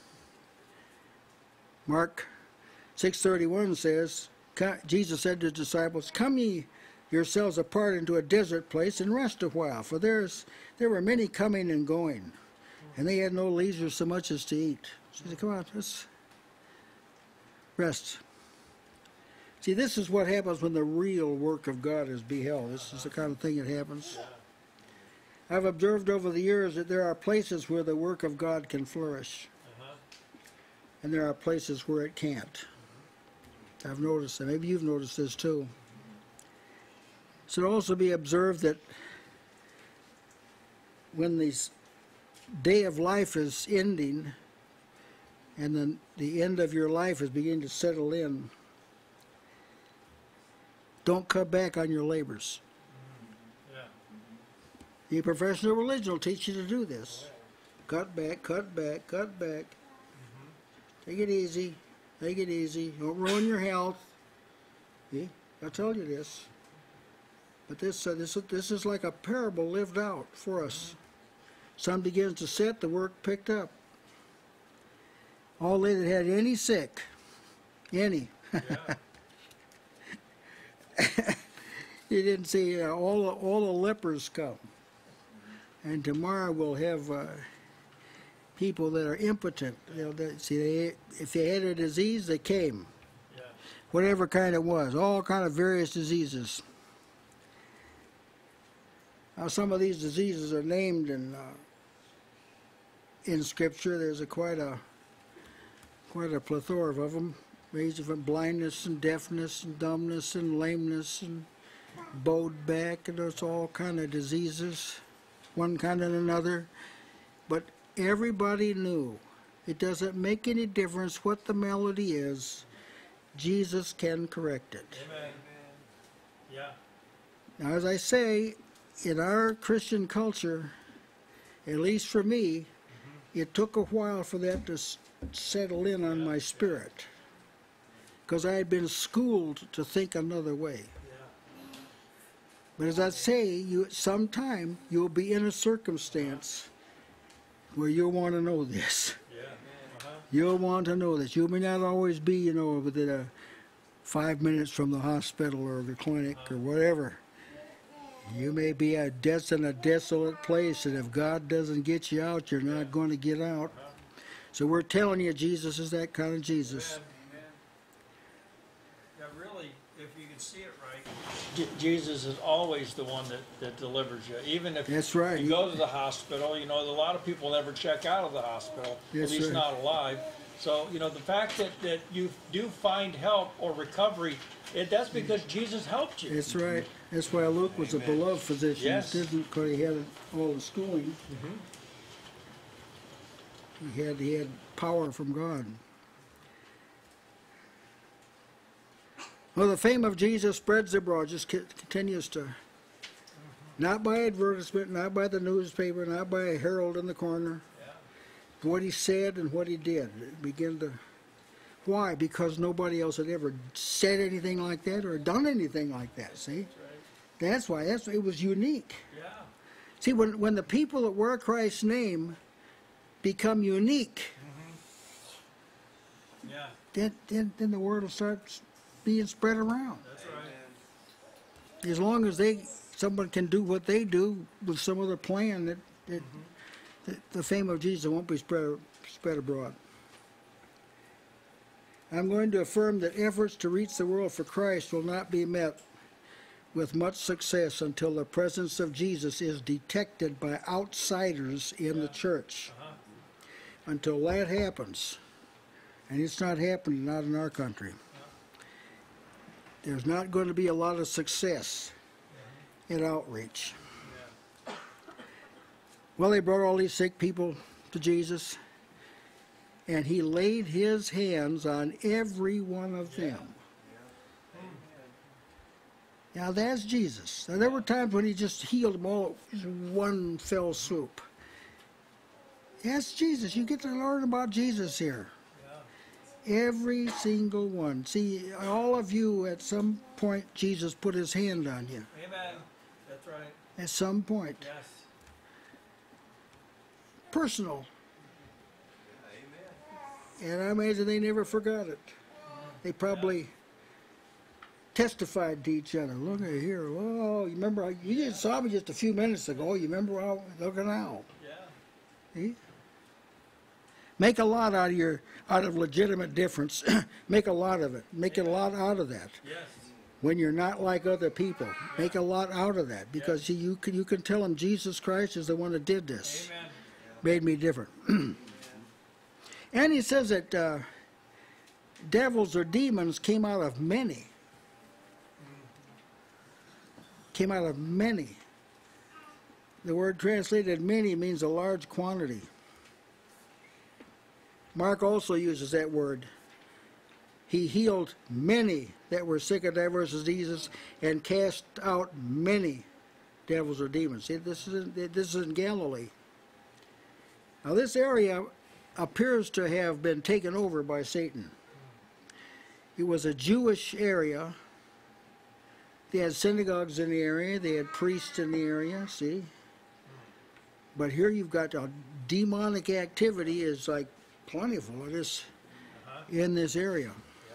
Mark 6:31 says, Jesus said to his disciples, come ye yourselves apart into a desert place and rest a while, for there were many coming and going, and they had no leisure so much as to eat. So he said, come on, let's rest. See, this is what happens when the real work of God is beheld. This is the kind of thing that happens. I've observed over the years that there are places where the work of God can flourish, and there are places where it can't. I've noticed that. Maybe you've noticed this too. It should also be observed that when this day of life is ending and then the end of your life is beginning to settle in, don't cut back on your labors. Yeah. The professional religion will teach you to do this. Cut back, cut back, cut back. Take it easy. Take it easy. Don't ruin your health. See? I told you this. But this is like a parable lived out for us. Sun begins to set, the work picked up. All they that had any sick, any. Yeah. You didn't see all the lepers come. And tomorrow we'll have people that are impotent. You know, if they had a disease, they came. Yeah. Whatever kind it was, all kind of various diseases. Now, some of these diseases are named in Scripture. There's quite a plethora of them, ranging from blindness and deafness and dumbness and lameness and bowed back, and there's all kind of diseases, one kind and another. But everybody knew it doesn't make any difference what the malady is. Jesus can correct it. Amen. Yeah. Now, as I say, in our Christian culture, at least for me, it took a while for that to settle in on my spirit, because I had been schooled to think another way. Yeah. But as I say, sometime you'll be in a circumstance where you'll want to know this. Yeah. You'll want to know this. You may not always be, within 5 minutes from the hospital or the clinic or whatever. You may be in a desolate place, and if God doesn't get you out, you're not going to get out. So we're telling you, Jesus is that kind of Jesus. Amen. Yeah, really, if you can see it right, Jesus is always the one that delivers you. Even if That's right. you go to the hospital, a lot of people never check out of the hospital, Yes, at least sir. not alive. So, the fact that you do find help or recovery, that's because Jesus helped you. That's right. That's why Luke was a beloved physician. Yes. He didn't, because he had all the schooling. He had power from God. Well, the fame of Jesus spreads abroad, just continues to, not by advertisement, not by the newspaper, not by a herald in the corner. Yeah. What he said and what he did. It began to, why? Because nobody else had ever said anything like that or done anything like that, see? That's why. It was unique. Yeah. See, when the people that wear Christ's name become unique, Yeah. then the word will start being spread around. That's right. As long as someone can do what they do with some other plan, that the fame of Jesus won't be spread abroad. I'm going to affirm that efforts to reach the world for Christ will not be met with much success until the presence of Jesus is detected by outsiders in the church. Until that happens, and it's not happening, not in our country, there's not going to be a lot of success in outreach. Well, they brought all these sick people to Jesus, and he laid his hands on every one of them. Now that's Jesus. Now there were times when he just healed them all in one fell swoop. That's Jesus. You get to learn about Jesus here. Every single one. See, all of you, at some point, Jesus put his hand on you. Amen. That's right. At some point. Yes. Personal. And I imagine they never forgot it. They probably testified to each other. Look at here. Oh, you remember, you just saw me just a few minutes ago. You remember how, look at now. Yeah. See? Make a lot out of legitimate difference. Make a lot of it. Make a lot out of that. Yes. When you're not like other people, make a lot out of that, because you can tell them Jesus Christ is the one that did this. Amen. Made me different. And he says that devils or demons came out of many. Came out of many. The word translated many means a large quantity. Mark also uses that word. He healed many that were sick of diverse diseases and cast out many devils or demons. See, this is in Galilee. Now this area appears to have been taken over by Satan. It was a Jewish area. They had synagogues in the area. They had priests in the area, see? But here you've got a demonic activity is like plentiful of this in this area.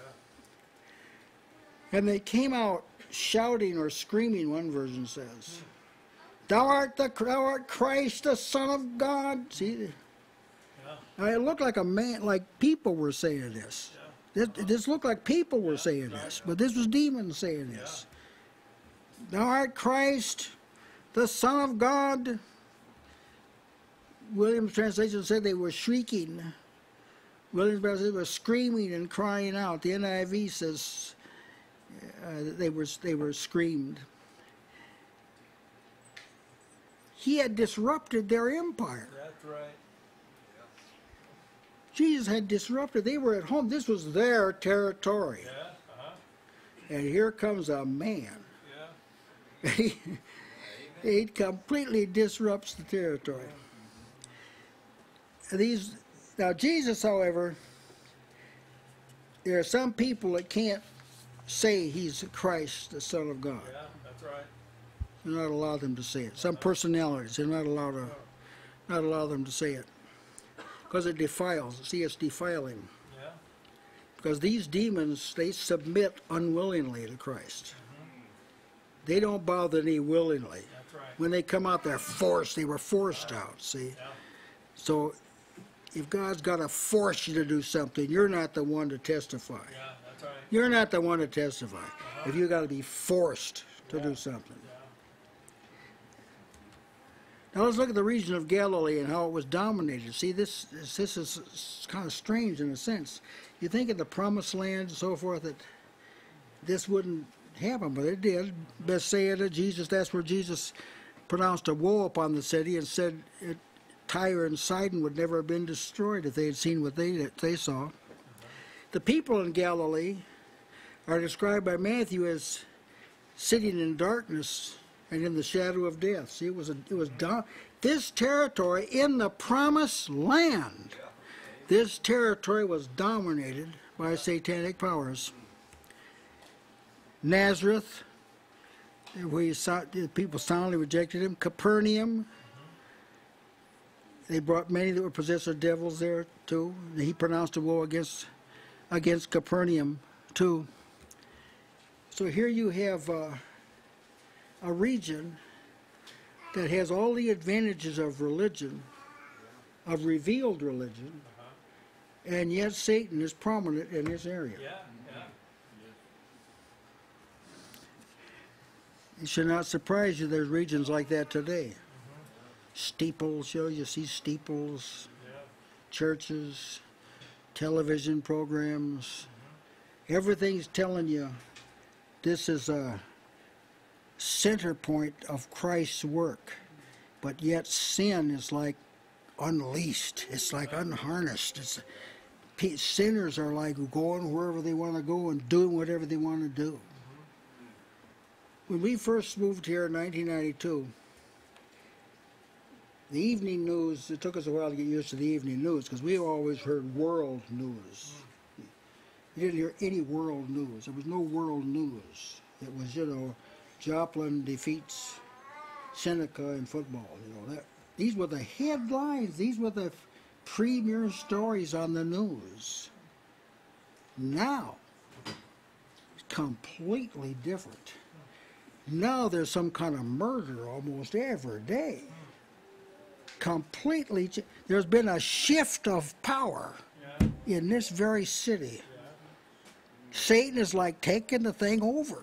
And they came out shouting or screaming, one version says. Thou art Christ, the Son of God. See? Now, it looked like a man, like people were saying this. This looked like people were saying this, but this was demons saying this. Thou art Christ, the Son of God. William's translation said they were shrieking. William's translation was screaming and crying out. The NIV says they were screamed. He had disrupted their empire. That's right. Jesus had disrupted. They were at home. This was their territory. Yeah. And here comes a man. Yeah. He completely disrupts the territory. Now Jesus, however, there are some people that can't say he's Christ, the Son of God. Yeah. That's right. You're not allowed them to say it. Some personalities, they're not allow them to say it. Because it defiles. See, it's defiling. Yeah. Because these demons, they submit unwillingly to Christ. They don't bow the knee willingly. That's right. When they come out, they're forced. They were forced out, see? Yeah. So if God's got to force you to do something, you're not the one to testify. Yeah. That's right. You're not the one to testify. If you got to be forced to do something. Now let's look at the region of Galilee and how it was dominated. See, this is kind of strange in a sense. You think of the Promised Land and so forth that this wouldn't happen, but it did. Bethsaida, Jesus, that's where Jesus pronounced a woe upon the city and said Tyre and Sidon would never have been destroyed if they had seen what they saw. The people in Galilee are described by Matthew as sitting in darkness and in the shadow of death. See, this territory in the Promised Land, this territory was dominated by satanic powers. Nazareth, where the people soundly rejected him. Capernaum, they brought many that were possessed of devils there too. He pronounced a woe against Capernaum too. So here you have a region that has all the advantages of religion, of revealed religion, and yet Satan is prominent in this area. Yeah, yeah. It should not surprise you there's regions like that today. Steeples, you see steeples, churches, television programs. Everything's telling you this is a center point of Christ's work, but yet sin is like unleashed. It's like unharnessed. Sinners are like going wherever they want to go and doing whatever they want to do. When we first moved here in 1992, the evening news, it took us a while to get used to the evening news because we always heard world news. You didn't hear any world news. There was no world news. It was, Joplin defeats Seneca in football. These were the headlines. These were the premier stories on the news. Now, it's completely different. Now there's some kind of murder almost every day. Completely, there's been a shift of power in this very city. Satan is like taking the thing over.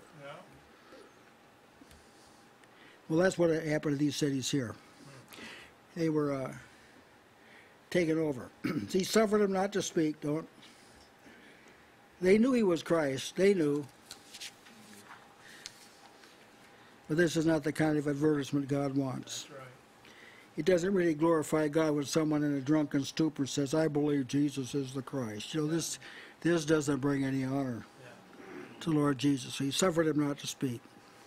Well, that's what happened to these cities here. They were taken over. He suffered them not to speak. They knew he was Christ. They knew. But this is not the kind of advertisement God wants. That's right. It doesn't really glorify God when someone in a drunken stupor says, "I believe Jesus is the Christ." this doesn't bring any honor to Lord Jesus. So he suffered him not to speak.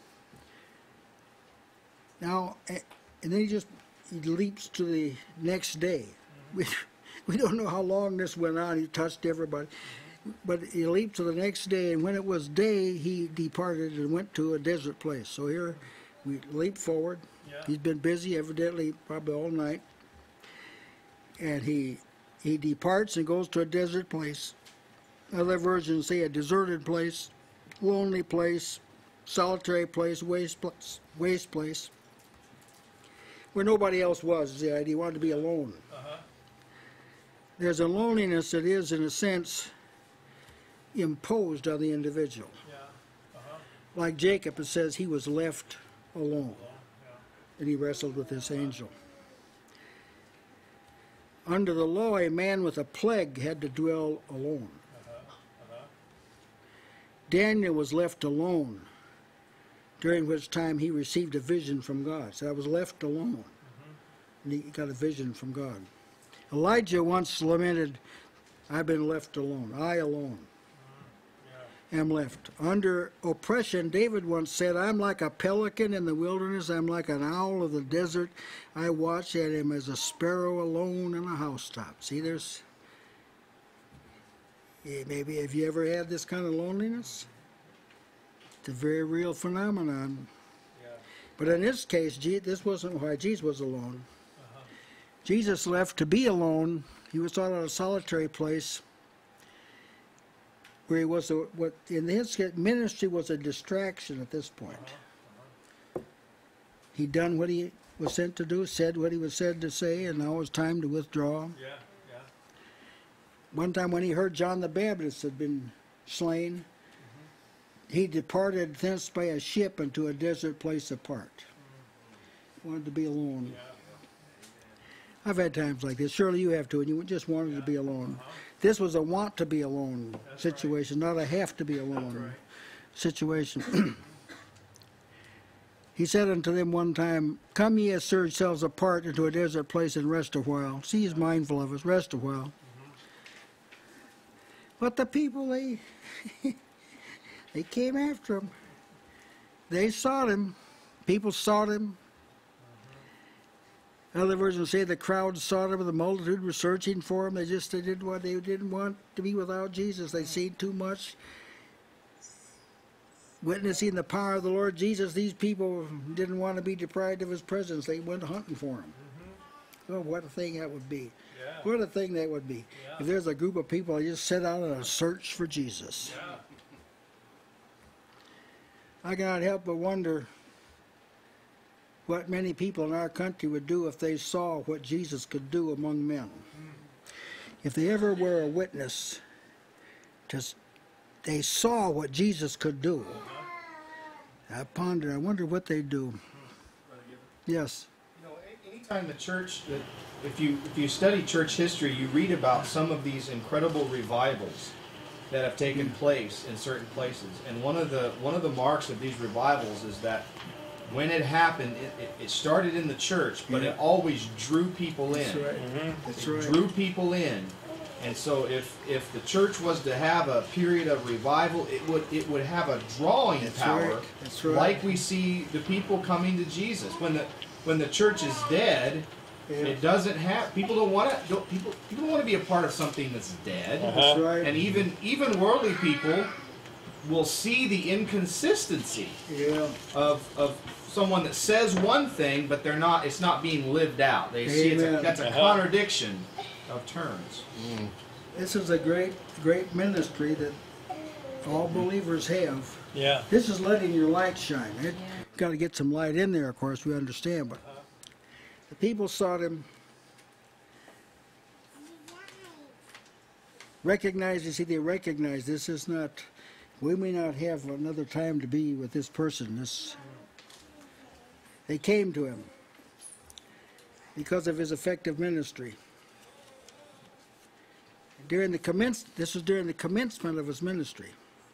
Now, and then he leaps to the next day. We don't know how long this went on. He touched everybody. But he leaped to the next day, and when it was day, he departed and went to a desert place. So here we leap forward. Yeah. He's been busy, evidently, probably all night. And he departs and goes to a desert place. Other versions say a deserted place, lonely place, solitary place, waste place, where nobody else was. He wanted to be alone. There's a loneliness that is, in a sense, imposed on the individual. Like Jacob, it says he was left alone, and he wrestled with this angel. Under the law, a man with a plague had to dwell alone. Daniel was left alone, during which time he received a vision from God. So I was left alone, and he got a vision from God. Elijah once lamented, "I've been left alone. I alone am left." Under oppression, David once said, "I'm like a pelican in the wilderness. I'm like an owl of the desert. I watch at him as a sparrow alone in a housetop." See, maybe have you ever had this kind of loneliness? It's a very real phenomenon. But in this case, this wasn't why Jesus was alone. Jesus left to be alone. He was out on a solitary place where he was, what in his ministry was a distraction at this point. He'd done what he was sent to do, said what he was said to say, and now it was time to withdraw. One time when he heard John the Baptist had been slain, he departed thence by a ship into a desert place apart. Wanted to be alone. I've had times like this. Surely you have too, and you just wanted to be alone. This was a want to be alone situation, not a have to be alone situation. He said unto them one time, "Come ye as yourselves apart into a desert place and rest a while." See, he's mindful of us. Rest a while. But the people, they came after him. They sought him. People sought him. Other versions say the crowd sought him, the multitude were searching for him. They didn't want to be without Jesus. They'd seen too much. witnessing the power of the Lord Jesus, these people didn't want to be deprived of his presence. They went hunting for him. Oh, what a thing that would be. Yeah. What a thing that would be. Yeah. If there's a group of people that just set out on a search for Jesus. Yeah. I cannot help but wonder what many people in our country would do if they saw what Jesus could do among men. If they ever were a witness, they saw what Jesus could do. I ponder, I wonder what they'd do. Yes. You know, anytime the church, if you study church history, you read about some of these incredible revivals that have taken place in certain places. And one of the marks of these revivals is that when it happened, it started in the church, but it always drew people in. That's right. That's It right. drew people in. And so if the church was to have a period of revival, it would have a drawing That's power, right. That's right. like we see the people coming to Jesus. When the church is dead, Yeah. it doesn't have people don't want to be a part of something that's dead. That's right. And even worldly people will see the inconsistency Yeah. of someone that says one thing, but it's not being lived out. They see Amen. that's a contradiction of terms. This is a great ministry that all believers have. Yeah. This is letting your light shine. Got to get some light in there, of course, we understand, but the people sought him, they recognize this is not, we may not have another time to be with this person. They came to him because of his effective ministry. This was during the commencement of his ministry.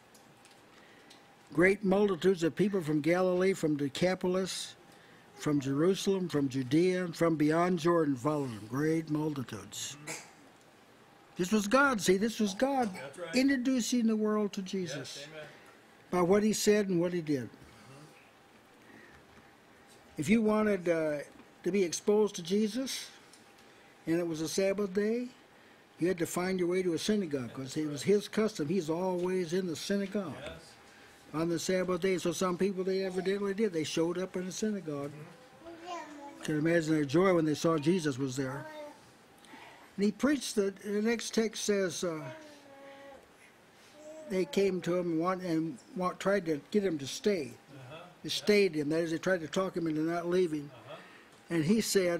Great multitudes of people from Galilee, from Decapolis, from Jerusalem, from Judea, and from beyond Jordan followed him. Great multitudes. This was God, see, this was God That's right. introducing the world to Jesus Yes, amen. by what he said and what he did. If you wanted to be exposed to Jesus, and it was a Sabbath day, you had to find your way to a synagogue, because it was his custom. He's always in the synagogue Yes. on the Sabbath day. So some people, they evidently did. They showed up in the synagogue. Can imagine their joy when they saw Jesus was there. And he preached, the next text says, they came to him and tried to get him to stay. They stayed him. That is, they tried to talk him into not leaving. And he said,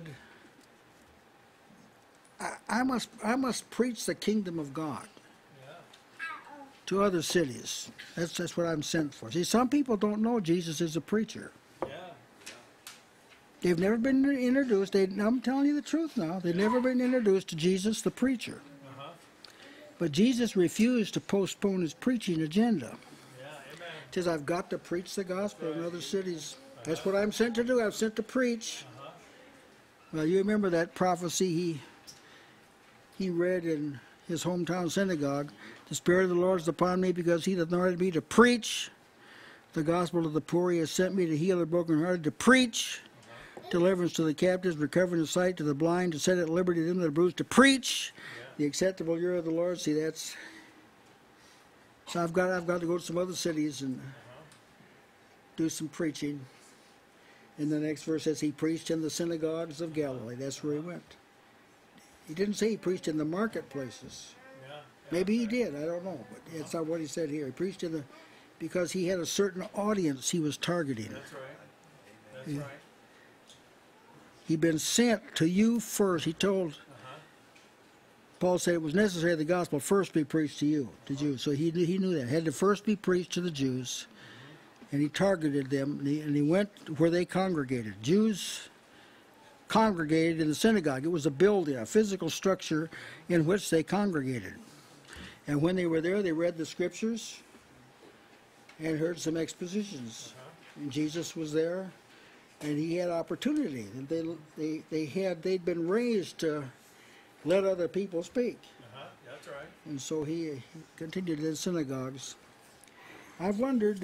I must preach the kingdom of God to other cities. That's what I'm sent for. See, some people don't know Jesus is a preacher. Yeah. They've never been introduced. I'm telling you the truth now. They've never been introduced to Jesus the preacher. But Jesus refused to postpone his preaching agenda. Yeah. Amen. He says, I've got to preach the gospel in other cities. That's what I'm sent to do. I'm sent to preach. Well, you remember that prophecy he read in his hometown synagogue. The Spirit of the Lord is upon me, because he hath anointed me to preach the gospel to the poor. He has sent me to heal the brokenhearted, to preach deliverance to the captives, recovering the sight to the blind, to set at liberty them that are bruised, to preach the acceptable year of the Lord. See, that's... So I've got to go to some other cities and do some preaching. And the next verse says he preached in the synagogues of Galilee. That's where he went. He didn't say he preached in the marketplaces. Yeah. Maybe he did, I don't know, but it's not what he said here. He preached because he had a certain audience he was targeting. That's right. That's right. He'd been sent to you first. He told, Paul said it was necessary the gospel first be preached to you, to Jews. So he knew that. It had to first be preached to the Jews. And he targeted them, and he went where they congregated. Jews congregated in the synagogue. It was a building, a physical structure in which they congregated. And when they were there, they read the scriptures and heard some expositions. And Jesus was there, and he had opportunity. And they'd been raised to let other people speak. That's right. And so he continued in synagogues. I've wondered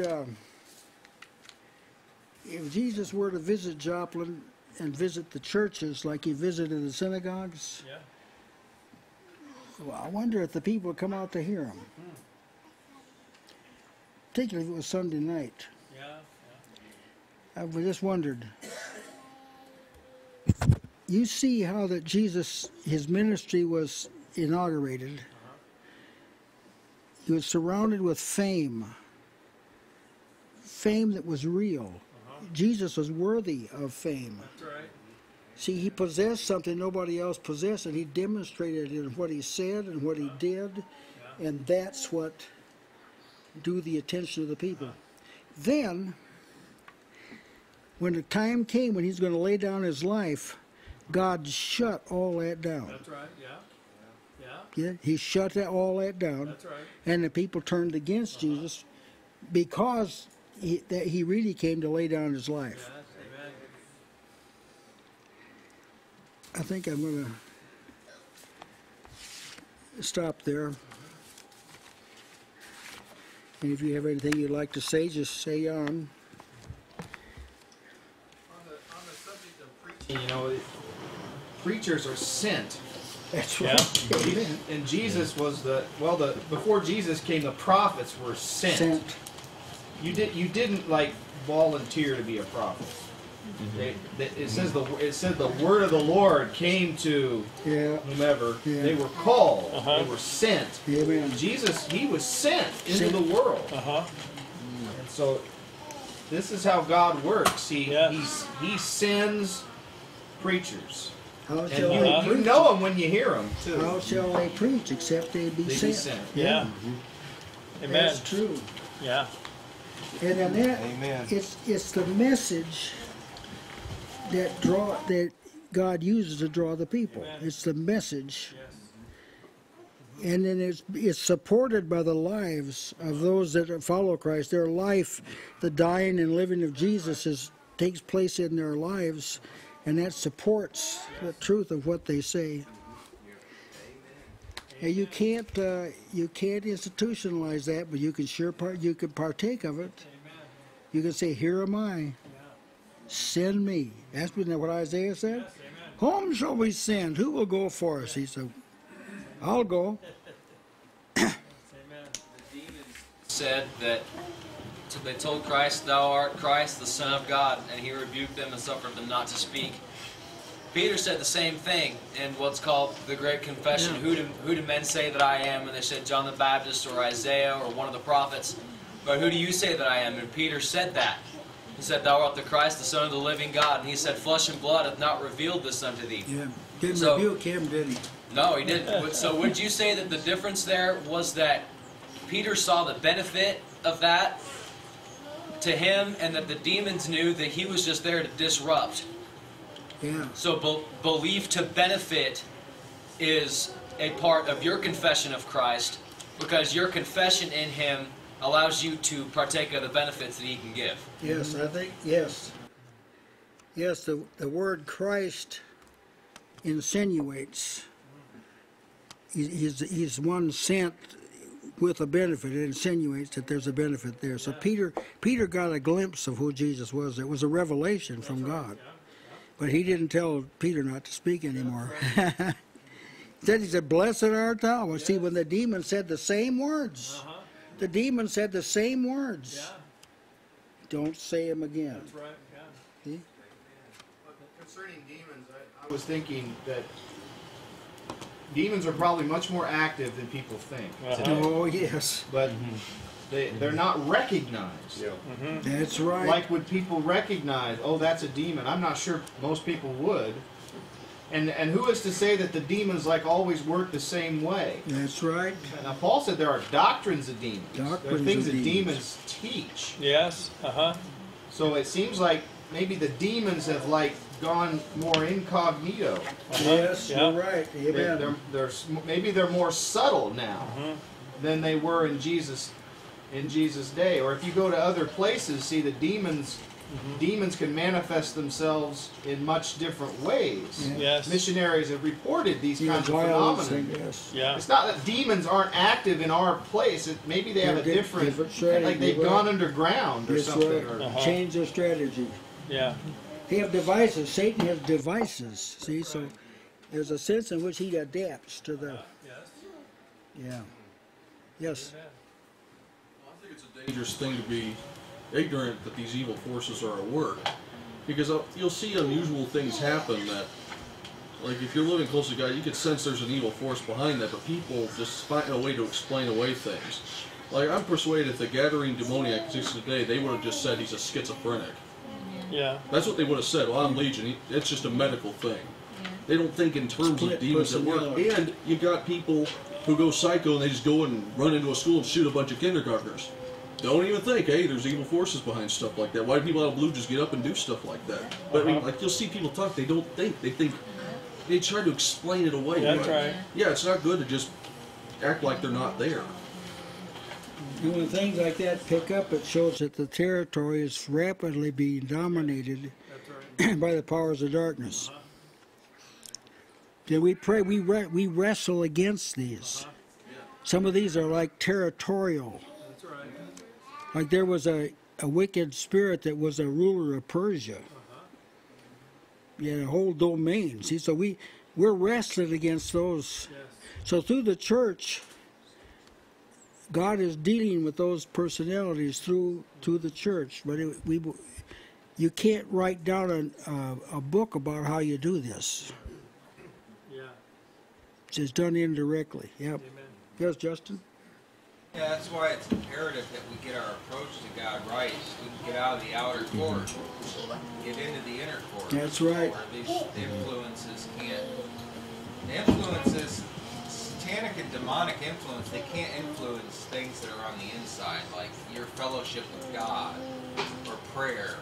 if Jesus were to visit Joplin and visit the churches like he visited the synagogues, Yeah. well, I wonder if the people would come out to hear him. particularly if it was Sunday night. Yeah. I just wondered. You see how that Jesus, his ministry was inaugurated. He was surrounded with fame. Fame that was real. Jesus was worthy of fame. That's right. See, he possessed something nobody else possessed, and he demonstrated it in what he said and what he did, and that's what drew the attention of the people. Then, when the time came when he's going to lay down his life, God shut all that down. That's right. Yeah. Yeah, he shut all that down, That's right. and the people turned against Jesus because he really came to lay down his life. Yes. Amen. I think I'm going to stop there. And if you have anything you'd like to say, just say on. On the subject of preaching, you know, preachers are sent. That's right. Amen. And Jesus was before Jesus came, the prophets were sent. Sent. You didn't like volunteer to be a prophet. It said the word of the Lord came to whomever. Yeah. They were called. They were sent. Amen. And Jesus, he was sent into the world. And so this is how God works. He sends preachers. How And shall you know them when you hear them too. How shall they preach except they be sent? Yeah. Amen. That's true. Yeah. And then that, Amen. it's the message that God uses to draw the people. Amen. It's the message. Yes. And then it's supported by the lives of those that follow Christ. Their life, the dying and living of Jesus takes place in their lives, and that supports the truth of what they say. And you can't institutionalize that, but you can you can partake of it. You can say, "Here am I, send me." That's what Isaiah said. Whom shall we send? Who will go for us? He said, "I'll go." Said that they told Christ, "Thou art Christ, the Son of God," and he rebuked them and suffered them not to speak. Peter said the same thing in what's called the Great Confession. Who do men say that I am? And they said John the Baptist or Isaiah or one of the prophets. But who do you say that I am? And Peter said that. He said, "Thou art the Christ, the Son of the living God." And he said, "Flesh and blood hath not revealed this unto thee." Yeah, didn't So- rebuke him, did he? No, he didn't. So would you say that the difference there was that Peter saw the benefit of that to him, and that the demons knew that he was just there to disrupt? Yeah. So belief to benefit is a part of your confession of Christ, because your confession in him allows you to partake of the benefits that he can give. Yes, I think, yes. Yes, the word Christ insinuates. He's one sent with a benefit. It insinuates that there's a benefit there. So Peter got a glimpse of who Jesus was. It was a revelation from God. But he didn't tell Peter not to speak anymore. He said, "Blessed art thou." Well, see, when the demon said the same words, the demon said the same words. Yeah. Don't say them again. That's right. Yeah. See? Concerning demons, I was thinking that demons are probably much more active than people think. Oh, yes. But they're not recognized. That's right. Like, would people recognize, oh, that's a demon? I'm not sure most people would. And who is to say that the demons always work the same way? That's right. Now, Paul said there are doctrines of demons. There are Doctrines things of that demons. demons teach. Yes. So it seems like maybe the demons have gone more incognito. Yes, Yeah. you're right. Amen. Maybe they're more subtle now than they were in Jesus' day. Or if you go to other places, see the demons can manifest themselves in much different ways. Yes. Missionaries have reported these kinds of Violence, phenomena. yes. Yeah. It's not that demons aren't active in our place. Maybe they have a different strategy. like they've gone underground or That's something. right. Or, Change their strategy. Yeah. They have devices. Satan has devices. See, so there's a sense in which he adapts to the. Yes. Yeah. Yes. I think it's a dangerous thing to be ignorant that these evil forces are at work, because you'll see unusual things happen that, like if you're living close to God, you can sense there's an evil force behind that, but people just find a way to explain away things. Like, I'm persuaded if the Gadarene demoniac existed today, they would have just said he's a schizophrenic. Yeah. That's what they would have said. Well, I'm Legion. It's just a medical thing. They don't think in terms of demons at work. And you've got people who go psycho and they just go and run into a school and shoot a bunch of kindergartners. Don't even think, hey, there's evil forces behind stuff like that. Why do people out of blue just get up and do stuff like that? But I mean, like, you'll see people talk, they don't think. They think, they try to explain it away. That's right. Yeah, it's not good to just act like they're not there. And when things like that pick up, it shows that the territory is rapidly being dominated by the powers of darkness. Then we pray, we wrestle against these. Some of these are like territorial. That's right. Like there was a wicked spirit that was a ruler of Persia. He had a whole domain. See, so we're wrestling against those. Yes. So through the church, God is dealing with those personalities through the church. But you can't write down a book about how you do this. Yeah. It's done indirectly. Yep. Amen. Yes, Justin? Yeah, that's why it's imperative that we get our approach to God right. So we can get out of the outer court, get into the inner court. That's right. Where these influences can't. The influences, satanic and demonic influence, they can't influence things that are on the inside, like your fellowship with God or prayer.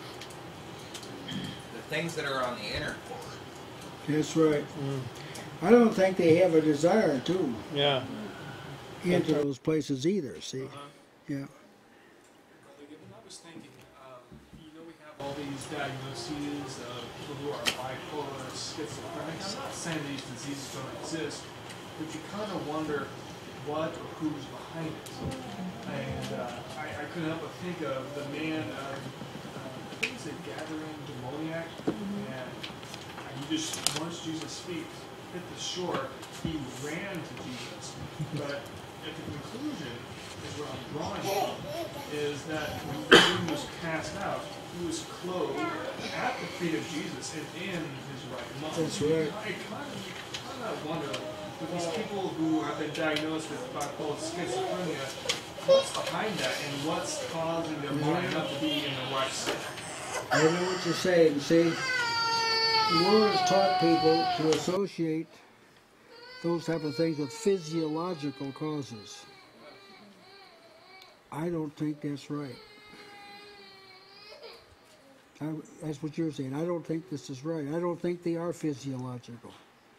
The things that are on the inner court. That's right. I don't think they have a desire to Yeah. enter those places either, see? Yeah. Brother Gibbon, I was thinking, we have all these diagnoses of people who are bipolar, schizophrenic. I'm not saying these diseases don't exist, but you kind of wonder what or who's behind it. And I couldn't help but think of the man, I think it's a Gadarene demoniac, and he just, once Jesus speaks, hit the shore, he ran to Jesus. But at the conclusion, is where I'm drawing from, is that when the demon was cast out, he was clothed at the feet of Jesus and in his right mind. That's right. I kind of wonder, with these people who have been diagnosed with bipolar schizophrenia, what's behind that and what's causing their mind not to be in the right state? I know what you're saying, see? The world has taught people to associate those type of things with physiological causes. I don't think that's right. That's what you're saying. I don't think this is right. I don't think they are physiological.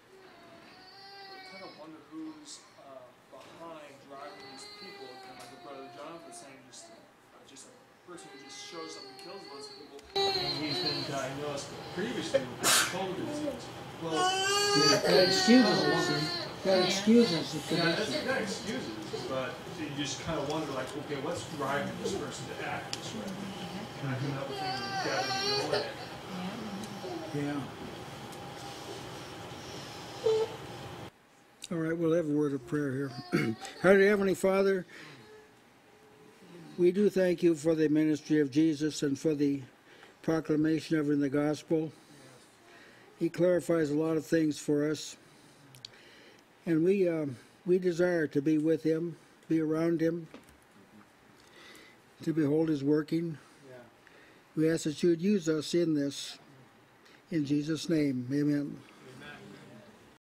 I kind of wonder who's behind driving these people, kind of like what Brother Jonathan was saying, just a person who just shows up and kills a bunch of people. And he's been diagnosed previously with bipolar disease. Well, That excuses it, see? That excuses the yeah, condition. that excuses, but you just kind of wonder, like, okay, what's driving this person to act this way? And I couldn't help but think of Gavin Gilroy. Yeah. All right, we'll have a word of prayer here. Our dear Heavenly Father, we do thank you for the ministry of Jesus and for the proclamation of in the gospel. He clarifies a lot of things for us. And we desire to be with him, be around him, to behold his working. Yeah. We ask that you would use us in this. In Jesus' name, amen.